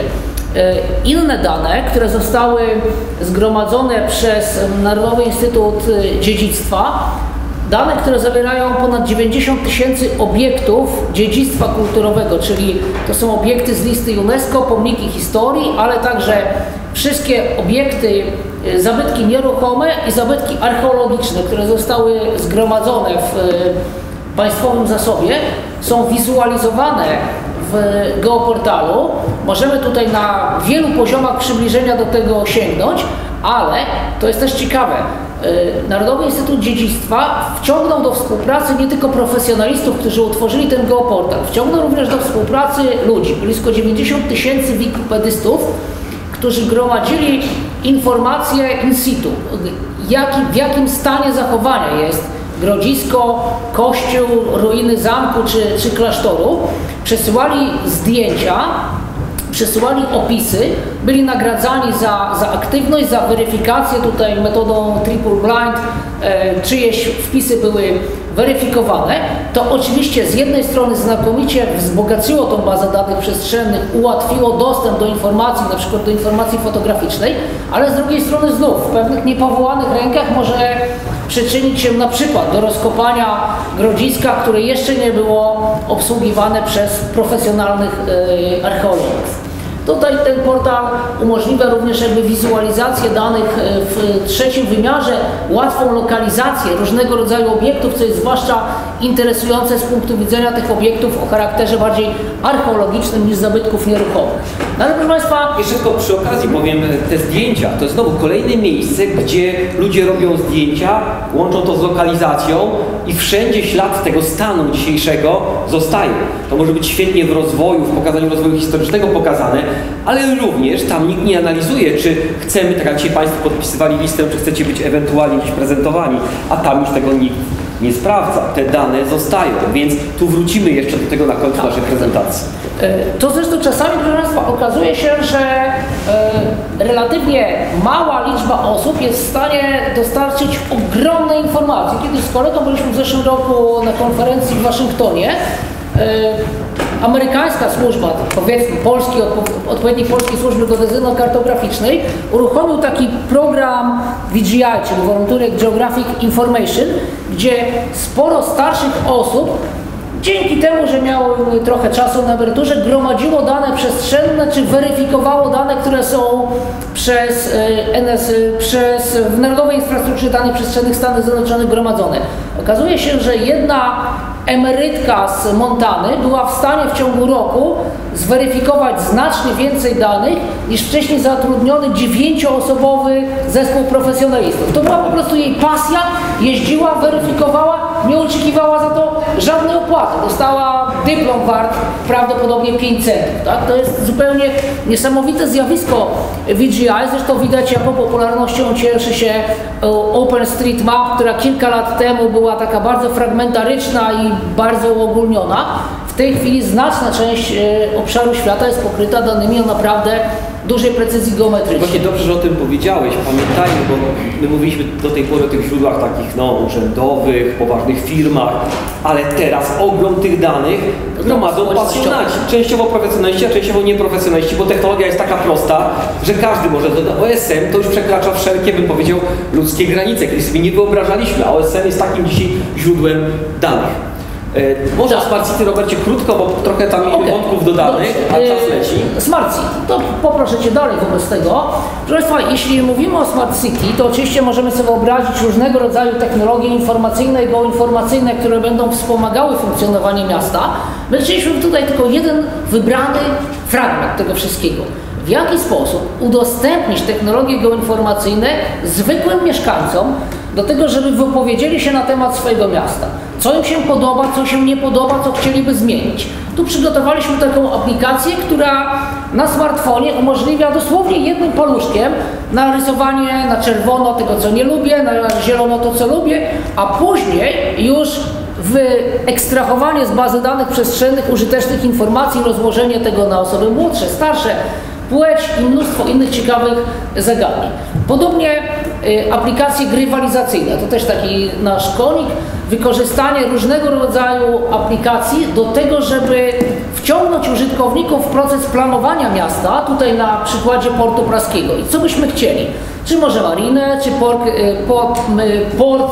Inne dane, które zostały zgromadzone przez Narodowy Instytut Dziedzictwa, dane, które zawierają ponad dziewięćdziesiąt tysięcy obiektów dziedzictwa kulturowego, czyli to są obiekty z listy UNESCO, pomniki historii, ale także wszystkie obiekty, zabytki nieruchome i zabytki archeologiczne, które zostały zgromadzone w państwowym zasobie, są wizualizowane w geoportalu. Możemy tutaj na wielu poziomach przybliżenia do tego sięgnąć, ale to jest też ciekawe. Narodowy Instytut Dziedzictwa wciągnął do współpracy nie tylko profesjonalistów, którzy utworzyli ten geoportal, wciągnął również do współpracy ludzi, blisko dziewięćdziesiąt tysięcy wikipedystów, którzy gromadzili informacje in situ, jaki, w jakim stanie zachowania jest grodzisko, kościół, ruiny zamku czy, czy klasztoru, przesyłali zdjęcia, przesyłali opisy, byli nagradzani za, za aktywność, za weryfikację, tutaj metodą triple blind, e, czyjeś wpisy były weryfikowane. To oczywiście z jednej strony znakomicie wzbogaciło tą bazę danych przestrzennych, ułatwiło dostęp do informacji, na przykład do informacji fotograficznej, ale z drugiej strony znów w pewnych niepowołanych rękach może przyczynić się na przykład do rozkopania grodziska, które jeszcze nie było obsługiwane przez profesjonalnych e, archeologów. Tutaj ten portal umożliwia również jakby wizualizację danych w trzecim wymiarze, łatwą lokalizację różnego rodzaju obiektów, co jest zwłaszcza interesujące z punktu widzenia tych obiektów o charakterze bardziej archeologicznym niż zabytków nieruchomych. No ale proszę Państwa...
Jeszcze tylko przy okazji powiem, te zdjęcia to jest znowu kolejne miejsce, gdzie ludzie robią zdjęcia, łączą to z lokalizacją i wszędzie ślad tego stanu dzisiejszego zostaje. To może być świetnie w rozwoju, w pokazaniu rozwoju historycznego pokazane, ale również tam nikt nie analizuje, czy chcemy, tak jak dzisiaj Państwo podpisywali listę, czy chcecie być ewentualnie gdzieś prezentowani, a tam już tego nikt nie sprawdza. Te dane zostają, więc tu wrócimy jeszcze do tego na końcu tak. naszej prezentacji.
To zresztą czasami, proszę Państwa, okazuje się, że e, relatywnie mała liczba osób jest w stanie dostarczyć ogromne informacje. Kiedyś z kolegą byliśmy w zeszłym roku na konferencji w Waszyngtonie. E, amerykańska służba, powiedzmy polski, odpowiednik polskiej służby geodezyjno kartograficznej uruchomił taki program V G I, czyli Volunteer Geographic Information, gdzie sporo starszych osób dzięki temu, że miało trochę czasu na emeryturze, gromadziło dane przestrzenne, czy weryfikowało dane, które są przez N S, przez w Narodowej Infrastrukturze Danych Przestrzennych Stanów Zjednoczonych gromadzone. Okazuje się, że jedna emerytka z Montany była w stanie w ciągu roku zweryfikować znacznie więcej danych niż wcześniej zatrudniony dziewięcioosobowy zespół profesjonalistów. To była po prostu jej pasja, jeździła, weryfikowała, nie oczekiwała za to żadnej opłaty. Dostała dyplom wart prawdopodobnie pięć centów. Tak? To jest zupełnie niesamowite zjawisko V G I. Zresztą widać, jaką popularnością cieszy się OpenStreetMap, która kilka lat temu była taka bardzo fragmentaryczna i bardzo uogólniona. W tej chwili znaczna część obszaru świata jest pokryta danymi o naprawdę dużej precyzji geometrycznej.
Właśnie dobrze, że o tym powiedziałeś. Pamiętajmy, bo my mówiliśmy do tej pory o tych źródłach takich no, urzędowych, poważnych firmach, ale teraz ogrom tych danych gromadzą pasjonaci. Częściowo profesjonaliści, a częściowo nieprofesjonaliści, bo technologia jest taka prosta, że każdy może dodać. O S M to już przekracza wszelkie, bym powiedział, ludzkie granice, które sobie nie wyobrażaliśmy, a O S M jest takim dzisiaj źródłem danych. E, może tak. Smart City, Robercie, krótko, bo trochę tam okay. wątków dodanych, a czas leci.
Smart City, to poproszę Cię dalej wobec tego. Proszę Państwa, jeśli mówimy o Smart City, to oczywiście możemy sobie wyobrazić różnego rodzaju technologie informacyjne i geoinformacyjne, które będą wspomagały funkcjonowanie miasta. My chcieliśmy tutaj tylko jeden wybrany fragment tego wszystkiego. W jaki sposób udostępnić technologie geoinformacyjne zwykłym mieszkańcom, do tego, żeby wypowiedzieli się na temat swojego miasta. Co im się podoba, co się nie podoba, co chcieliby zmienić. Tu przygotowaliśmy taką aplikację, która na smartfonie umożliwia dosłownie jednym paluszkiem narysowanie na czerwono tego, co nie lubię, na zielono to, co lubię, a później już wyekstrahowanie z bazy danych przestrzennych użytecznych informacji, rozłożenie tego na osoby młodsze, starsze, płeć i mnóstwo innych ciekawych zagadnień. Podobnie y, aplikacje grywalizacyjne, to też taki nasz konik, wykorzystanie różnego rodzaju aplikacji do tego, żeby wciągnąć użytkowników w proces planowania miasta, tutaj na przykładzie Portu Praskiego. I co byśmy chcieli? Czy może marinę, czy port, y, port, y, port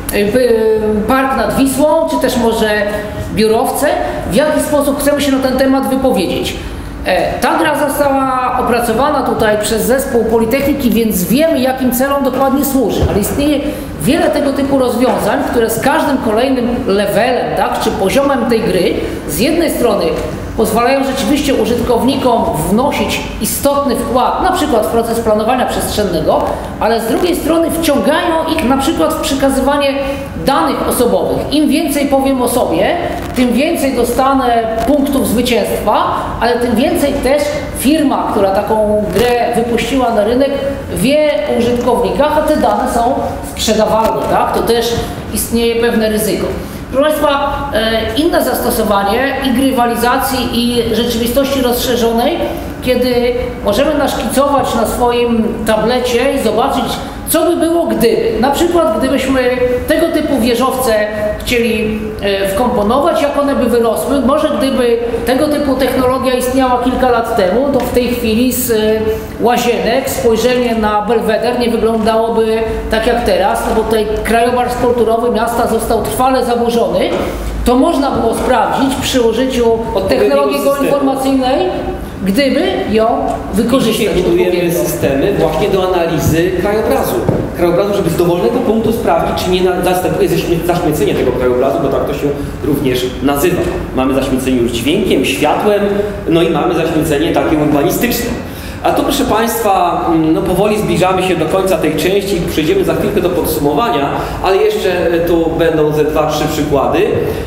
park nad Wisłą, czy też może biurowce, w jaki sposób chcemy się na ten temat wypowiedzieć. Ta gra została opracowana tutaj przez zespół Politechniki, więc wiemy, jakim celom dokładnie służy, ale istnieje wiele tego typu rozwiązań, które z każdym kolejnym levelem, tak, czy poziomem tej gry z jednej strony pozwalają rzeczywiście użytkownikom wnosić istotny wkład, na przykład w proces planowania przestrzennego, ale z drugiej strony wciągają ich na przykład w przekazywanie danych osobowych. Im więcej powiem o sobie, tym więcej dostanę punktów zwycięstwa, ale tym więcej też firma, która taką grę wypuściła na rynek, wie o użytkownikach, a te dane są sprzedawalne, tak? To też istnieje pewne ryzyko. Proszę Państwa, inne zastosowanie i grywalizacji, i rzeczywistości rozszerzonej, kiedy możemy naszkicować na swoim tablecie i zobaczyć, co by było gdyby. Na przykład gdybyśmy tego typu wieżowce chcieli wkomponować, jak one by wyrosły. Może gdyby tego typu technologia istniała kilka lat temu, to w tej chwili z łazienek spojrzenie na Belweder nie wyglądałoby tak jak teraz, no bo tutaj krajobraz kulturowy miasta został trwale zaburzony. To można było sprawdzić przy użyciu technologii geoinformacyjnej, gdyby ją wykorzystać.
Dzisiaj budujemy systemy właśnie do analizy krajobrazu. Krajobrazu, żeby z dowolnego punktu sprawdzić, czy nie następuje zaśmiecenie tego krajobrazu, bo tak to się również nazywa. Mamy zaśmiecenie już dźwiękiem, światłem, no i mamy zaśmiecenie takie urbanistyczne. A tu, proszę Państwa, no powoli zbliżamy się do końca tej części i przejdziemy za chwilkę do podsumowania, ale jeszcze tu będą ze dwa, trzy przykłady.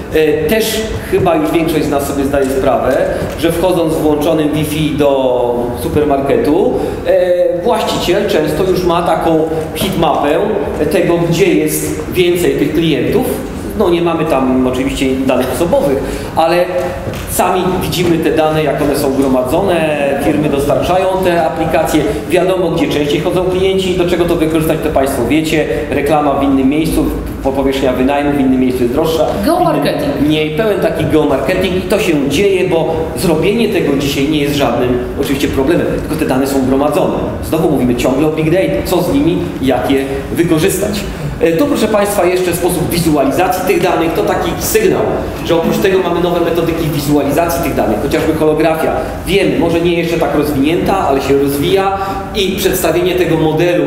Też chyba już większość z nas sobie zdaje sprawę, że wchodząc z włączonym Wi-Fi do supermarketu, właściciel często już ma taką heatmapę tego, gdzie jest więcej tych klientów. No nie mamy tam oczywiście danych osobowych, ale sami widzimy te dane, jak one są gromadzone, firmy dostarczają te aplikacje, wiadomo, gdzie częściej chodzą klienci, do czego to wykorzystać, to Państwo wiecie, reklama w innym miejscu, powierzchnia wynajmu w innym miejscu jest droższa.
Geomarketing.
Mniej, pełen taki geomarketing i to się dzieje, bo zrobienie tego dzisiaj nie jest żadnym oczywiście problemem, tylko te dane są gromadzone. Znowu mówimy ciągle o big data, co z nimi, jak je wykorzystać. Tu, proszę Państwa, jeszcze sposób wizualizacji tych danych, to taki sygnał, że oprócz tego mamy nowe metodyki wizualizacji tych danych, chociażby holografia. Wiemy, może nie jeszcze tak rozwinięta, ale się rozwija i przedstawienie tego modelu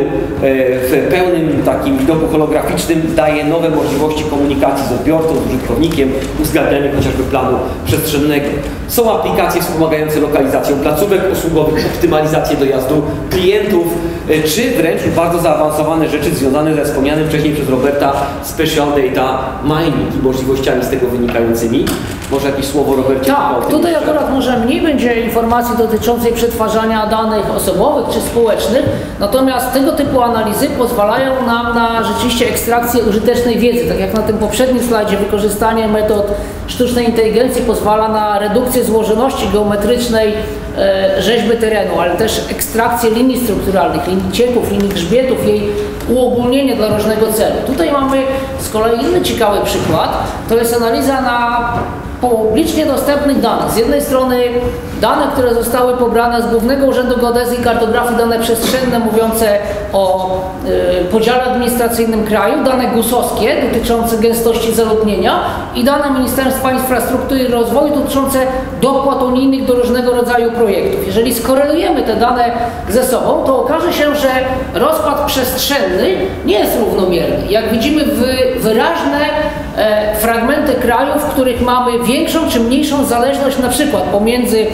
w pełnym takim widoku holograficznym daje nowe możliwości komunikacji z odbiorcą, z użytkownikiem, uzgadnianie chociażby planu przestrzennego. Są aplikacje wspomagające lokalizację placówek usługowych, optymalizację dojazdu klientów, czy wręcz bardzo zaawansowane rzeczy związane ze wspomnianym wcześniej przez Roberta Special Data Mining i możliwościami z tego wynikającymi. Może jakieś słowo, Robercie?
Tak, tutaj akurat może mniej będzie informacji dotyczącej przetwarzania danych osobowych czy społecznych, natomiast tego typu analizy pozwalają nam na rzeczywiście ekstrakcję użytecznej wiedzy. Tak jak na tym poprzednim slajdzie, wykorzystanie metod sztucznej inteligencji pozwala na redukcję złożoności geometrycznej e, rzeźby terenu, ale też ekstrakcję linii strukturalnych, linii cieków, linii grzbietów, jej uogólnienie dla różnego celu. Tutaj mamy z kolei inny ciekawy przykład, to jest analiza na publicznie dostępnych danych. Z jednej strony dane, które zostały pobrane z Głównego Urzędu Geodezji i Kartografii, dane przestrzenne mówiące o y, podziale administracyjnym kraju, dane gusowskie dotyczące gęstości zaludnienia i dane Ministerstwa Infrastruktury i Rozwoju dotyczące dopłat unijnych do różnego rodzaju projektów. Jeżeli skorelujemy te dane ze sobą, to okaże się, że rozkład przestrzenny nie jest równomierny. Jak widzimy, wy, wyraźne e, fragmenty krajów, w których mamy większą czy mniejszą zależność na przykład pomiędzy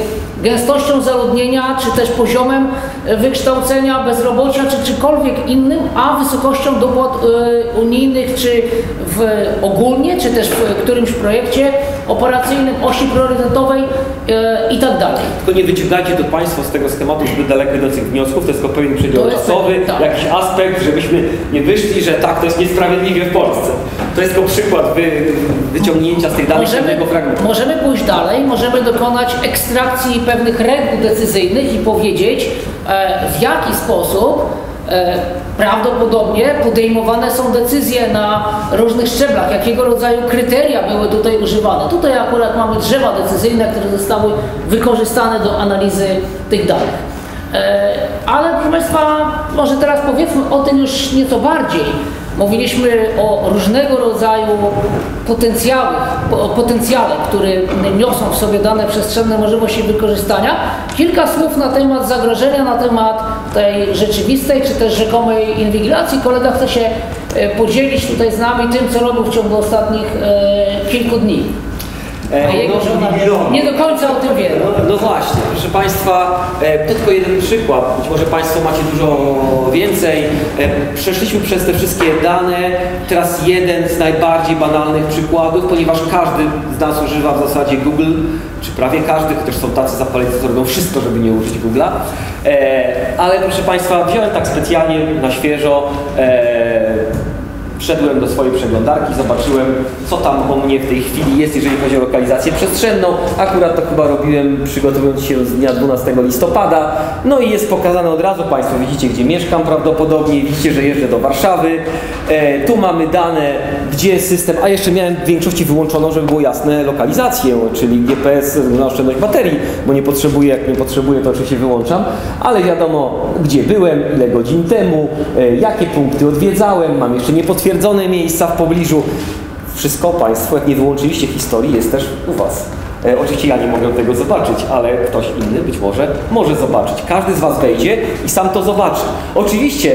gęstością zaludnienia, czy też poziomem wykształcenia, bezrobocia, czy czymkolwiek innym, a wysokością dopłat y, unijnych, czy w, ogólnie, czy też w którymś projekcie operacyjnym, osi priorytetowej y, i tak dalej.
Tylko nie wyciągajcie do Państwo z tego schematu zbyt daleko idących wniosków, to jest tylko pewien przedział czasowy, pewien, tak. jakiś aspekt, żebyśmy nie wyszli, że tak, to jest niesprawiedliwie w Polsce. To jest tylko przykład wy, wyciągnięcia z tej danej jednego fragmentu.
Możemy pójść dalej, możemy dokonać ekstrakcji pewnych reguł decyzyjnych i powiedzieć, e, w jaki sposób e, prawdopodobnie podejmowane są decyzje na różnych szczeblach, jakiego rodzaju kryteria były tutaj używane. Tutaj akurat mamy drzewa decyzyjne, które zostały wykorzystane do analizy tych danych. E, ale proszę Państwa, może teraz powiedzmy o tym już nieco bardziej. Mówiliśmy o różnego rodzaju potencjałach, o potencjale, który niosą w sobie dane przestrzenne możliwości wykorzystania. Kilka słów na temat zagrożenia, na temat tej rzeczywistej czy też rzekomej inwigilacji. Kolega chce się podzielić tutaj z nami tym, co robił w ciągu ostatnich e, kilku dni. A jego żona nie do końca o tym wie.
No, no właśnie, proszę Państwa, to tylko jeden przykład. Być może Państwo macie dużo więcej. Przeszliśmy przez te wszystkie dane. Teraz jeden z najbardziej banalnych przykładów, ponieważ każdy z nas używa w zasadzie Google, czy prawie każdy, chociaż są tacy zapalenicy, którzy robią wszystko, żeby nie użyć Google'a. Ale proszę Państwa, wziąłem tak specjalnie na świeżo. Wszedłem do swojej przeglądarki, zobaczyłem, co tam o mnie w tej chwili jest, jeżeli chodzi o lokalizację przestrzenną. Akurat to chyba robiłem, przygotowując się z dnia dwunastego listopada. No i jest pokazane od razu, Państwo widzicie, gdzie mieszkam prawdopodobnie, widzicie, że jeżdżę do Warszawy. E, tu mamy dane, gdzie system, a jeszcze miałem w większości wyłączoną, żeby było jasne, lokalizację, czyli G P S na oszczędność baterii, bo nie potrzebuję, jak nie potrzebuję, to oczywiście wyłączam, ale wiadomo, gdzie byłem, ile godzin temu, e, jakie punkty odwiedzałem, mam jeszcze niepotwierdzone miejsca w pobliżu. Wszystko Państwo, jak nie wyłączyliście historii, jest też u Was. E, oczywiście ja nie mogę tego zobaczyć, ale ktoś inny być może może zobaczyć. Każdy z Was wejdzie i sam to zobaczy. Oczywiście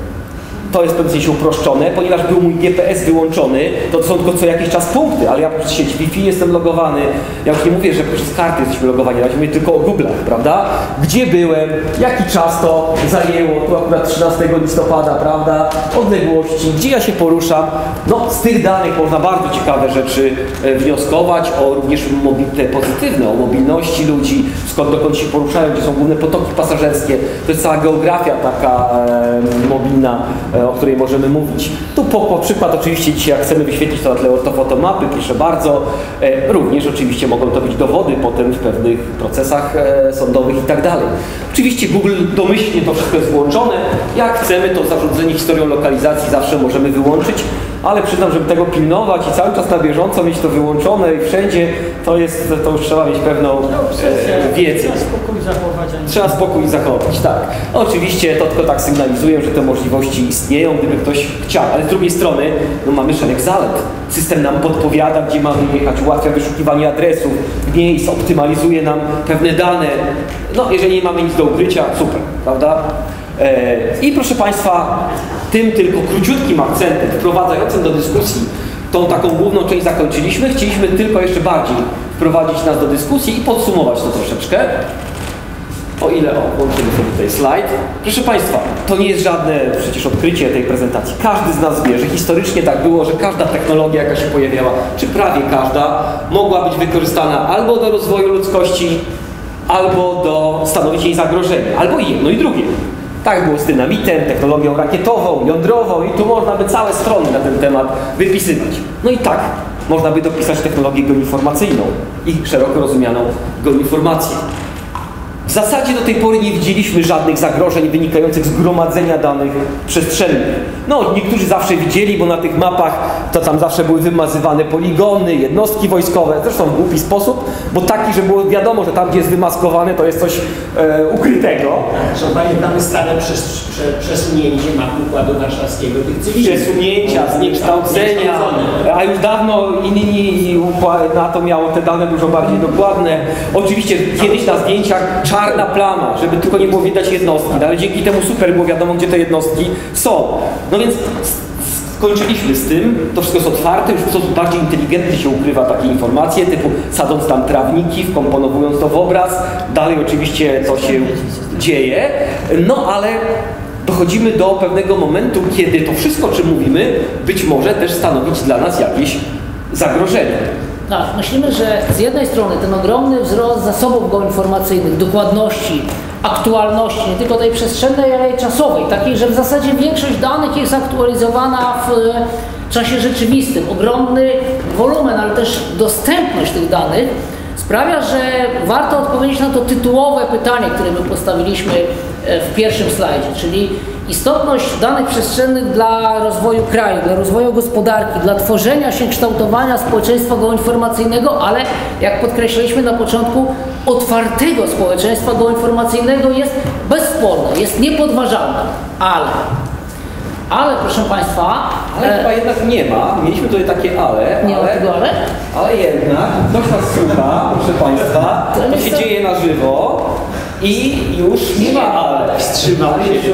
to jest w pewnym sensie uproszczone, ponieważ był mój G P S wyłączony, to są tylko co jakiś czas punkty, ale ja przez sieć Wi-Fi jestem logowany. Ja już nie mówię, że przez karty jesteśmy logowani, ale mówię tylko o Google'ach, prawda? Gdzie byłem, jaki czas to zajęło, tu akurat trzynastego listopada, prawda? Odległości, gdzie ja się poruszam. No, z tych danych można bardzo ciekawe rzeczy wnioskować, o również te pozytywne, o mobilności ludzi, skąd dokąd się poruszają, gdzie są główne potoki pasażerskie. To jest cała geografia taka e, mobilna, o której możemy mówić. Tu po, po przykład oczywiście dzisiaj, jak chcemy wyświetlić to na tle ortofotomapy, proszę bardzo, e, również oczywiście mogą to być dowody potem w pewnych procesach e, sądowych i tak dalej. Oczywiście Google domyślnie to wszystko jest włączone. Jak chcemy, to zarządzanie historią lokalizacji zawsze możemy wyłączyć, ale przyznam, żeby tego pilnować i cały czas na bieżąco mieć to wyłączone i wszędzie, to jest, to już trzeba mieć pewną e, wiedzę.
Trzeba spokój zachować.
Trzeba spokój zachować, tak. Oczywiście to tylko tak sygnalizuję, że te możliwości istnieją, gdyby ktoś chciał, ale z drugiej strony no mamy szereg zalet. System nam podpowiada, gdzie mamy jechać, ułatwia wyszukiwanie adresów, miejsc, optymalizuje nam pewne dane. No, jeżeli nie mamy nic do ukrycia, super, prawda? I proszę Państwa, tym tylko króciutkim akcentem wprowadzającym do dyskusji tą taką główną część zakończyliśmy. Chcieliśmy tylko jeszcze bardziej wprowadzić nas do dyskusji i podsumować to troszeczkę. O ile, o, włączymy sobie tutaj slajd. Proszę Państwa, to nie jest żadne przecież odkrycie tej prezentacji. Każdy z nas wie, że historycznie tak było, że każda technologia, jaka się pojawiała, czy prawie każda, mogła być wykorzystana albo do rozwoju ludzkości, albo do stanowić jej zagrożenia, albo jedno i drugie. Tak było z dynamitem, technologią rakietową, jądrową i tu można by całe strony na ten temat wypisywać. No i tak można by dopisać technologię geoinformacyjną i szeroko rozumianą geoinformację. W zasadzie do tej pory nie widzieliśmy żadnych zagrożeń wynikających z gromadzenia danych przestrzennych. No, niektórzy zawsze widzieli, bo na tych mapach to tam zawsze były wymazywane poligony, jednostki wojskowe, zresztą w głupi sposób, bo taki, że było wiadomo, że tam, gdzie jest wymaskowane, to jest coś e, ukrytego.
Że pamiętamy stare przes, prze, przesunięcie map Układu Warszawskiego tych cywilnych.
Przesunięcia, zniekształcenia, a już dawno inni na to miało te dane dużo bardziej dokładne. Oczywiście kiedyś na zdjęciach czarna plama, żeby tylko nie było widać jednostki, ale dzięki temu super było wiadomo, gdzie te jednostki są. No więc skończyliśmy z tym, to wszystko jest otwarte, już w sposób bardziej inteligentny się ukrywa takie informacje, typu sadząc tam trawniki, wkomponowując to w obraz, dalej oczywiście to się dzieje, no ale dochodzimy do pewnego momentu, kiedy to wszystko, o czym mówimy, być może też stanowić dla nas jakieś zagrożenie.
Tak, myślimy, że z jednej strony ten ogromny wzrost zasobów geoinformacyjnych, dokładności, aktualności, nie tylko tej przestrzennej, ale i czasowej, takiej, że w zasadzie większość danych jest aktualizowana w czasie rzeczywistym. Ogromny wolumen, ale też dostępność tych danych sprawia, że warto odpowiedzieć na to tytułowe pytanie, które my postawiliśmy w pierwszym slajdzie, czyli istotność danych przestrzennych dla rozwoju kraju, dla rozwoju gospodarki, dla tworzenia się, kształtowania społeczeństwa geoinformacyjnego, ale jak podkreśliliśmy na początku, otwartego społeczeństwa geoinformacyjnego jest bezsporna, jest niepodważalna, ale Ale proszę Państwa...
Ale e... chyba jednak nie ma. Mieliśmy tutaj takie ale.
Nie
ale,
ma tego ale?
Ale jednak ktoś nas słucha, proszę Państwa. To, to się to... dzieje na żywo i już nie ma ale. Wstrzymał się.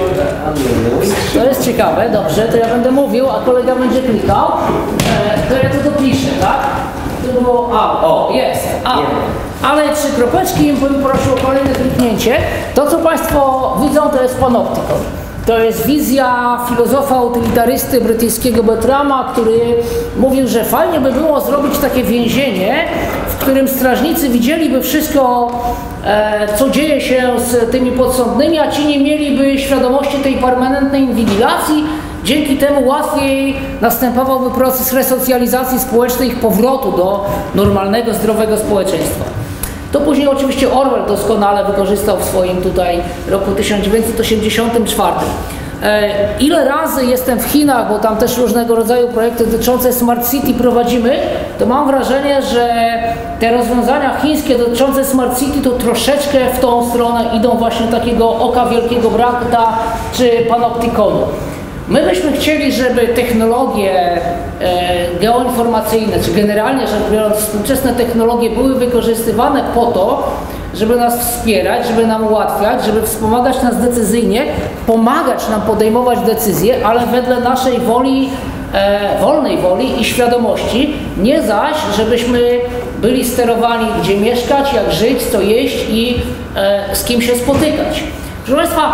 To jest ciekawe, dobrze, to ja będę mówił, a kolega będzie klikał. E, to ja to dopiszę, tak? To było ale. O, jest, ale. Ale trzy kropeczki i bym prosił o kolejne kliknięcie. To, co Państwo widzą, to jest panoptykon. To jest wizja filozofa utylitarysty brytyjskiego Bertrama, który mówił, że fajnie by było zrobić takie więzienie, w którym strażnicy widzieliby wszystko, e, co dzieje się z tymi podsądnymi, a ci nie mieliby świadomości tej permanentnej inwigilacji. Dzięki temu łatwiej następowałby proces resocjalizacji społecznej, ich powrotu do normalnego, zdrowego społeczeństwa. To później oczywiście Orwell doskonale wykorzystał w swoim tutaj roku tysiąc dziewięćset osiemdziesiątym czwartym. E, ile razy jestem w Chinach, bo tam też różnego rodzaju projekty dotyczące Smart City prowadzimy, to mam wrażenie, że te rozwiązania chińskie dotyczące Smart City to troszeczkę w tą stronę idą właśnie takiego oka wielkiego brata czy panoptykonu. My byśmy chcieli, żeby technologie e, geoinformacyjne, czy generalnie rzecz biorąc współczesne technologie były wykorzystywane po to, żeby nas wspierać, żeby nam ułatwiać, żeby wspomagać nas decyzyjnie, pomagać nam podejmować decyzje, ale wedle naszej woli, e, wolnej woli i świadomości, nie zaś, żebyśmy byli sterowani, gdzie mieszkać, jak żyć, co jeść i e, z kim się spotykać. Proszę Państwa,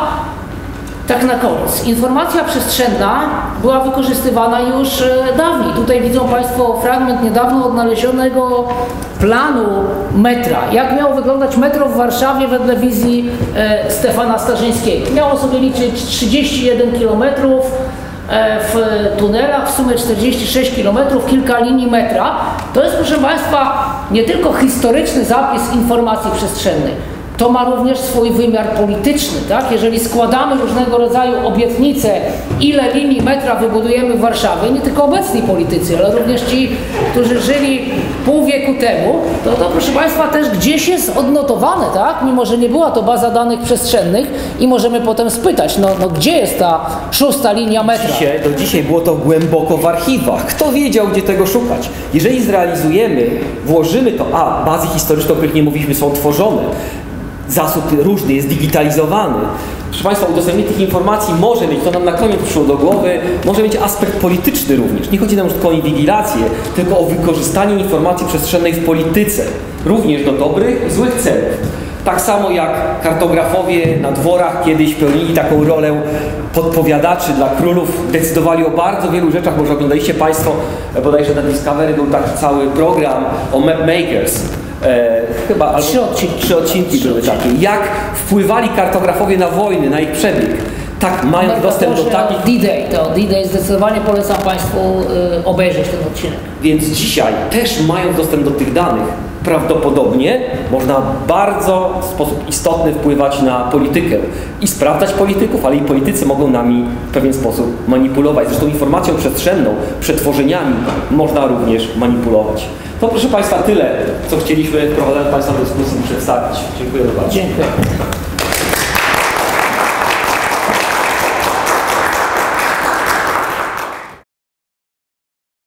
tak na koniec. Informacja przestrzenna była wykorzystywana już dawniej. Tutaj widzą Państwo fragment niedawno odnalezionego planu metra. Jak miało wyglądać metro w Warszawie wedle wizji e, Stefana Starzyńskiego. Miało sobie liczyć trzydzieści jeden kilometrów e, w tunelach, w sumie czterdzieści sześć kilometrów, kilka linii metra. To jest, proszę Państwa, nie tylko historyczny zapis informacji przestrzennej. To ma również swój wymiar polityczny, tak? Jeżeli składamy różnego rodzaju obietnice, ile linii metra wybudujemy w Warszawie, nie tylko obecni politycy, ale również ci, którzy żyli pół wieku temu, to, to proszę Państwa też gdzieś jest odnotowane, tak? Mimo że nie była to baza danych przestrzennych i możemy potem spytać, no, no gdzie jest ta szósta linia metra?
Dzisiaj, do dzisiaj było to głęboko w archiwach. Kto wiedział, gdzie tego szukać? Jeżeli zrealizujemy, włożymy to, a bazy historyczne, o których nie mówiliśmy, są tworzone, zasób różny, jest digitalizowany. Proszę Państwa, udostępnienie tych informacji może mieć, to nam na koniec przyszło do głowy, może mieć aspekt polityczny również. Nie chodzi nam już tylko o inwigilację, tylko o wykorzystanie informacji przestrzennej w polityce, również do dobrych i złych celów. Tak samo jak kartografowie na dworach kiedyś pełnili taką rolę podpowiadaczy dla królów, decydowali o bardzo wielu rzeczach. Może oglądaliście Państwo, bodajże na Discovery był taki cały program o mapmakers. E, chyba albo
trzy odcinki,
trzy odcinki
trzy
były
odcinki.
takie. Jak wpływali kartografowie na wojny, na ich przebieg. Tak, mając dostęp do takich...
D-Day, to D-Day zdecydowanie polecam Państwu y, obejrzeć ten odcinek.
Więc dzisiaj też mając dostęp do tych danych, prawdopodobnie można bardzo w sposób istotny wpływać na politykę i sprawdzać polityków, ale i politycy mogą nami w pewien sposób manipulować. Zresztą informacją przestrzenną, przetworzeniami można również manipulować. To proszę Państwa tyle, co chcieliśmy wprowadzając Państwa do dyskusji przedstawić. Dziękuję bardzo.
Dziękuję.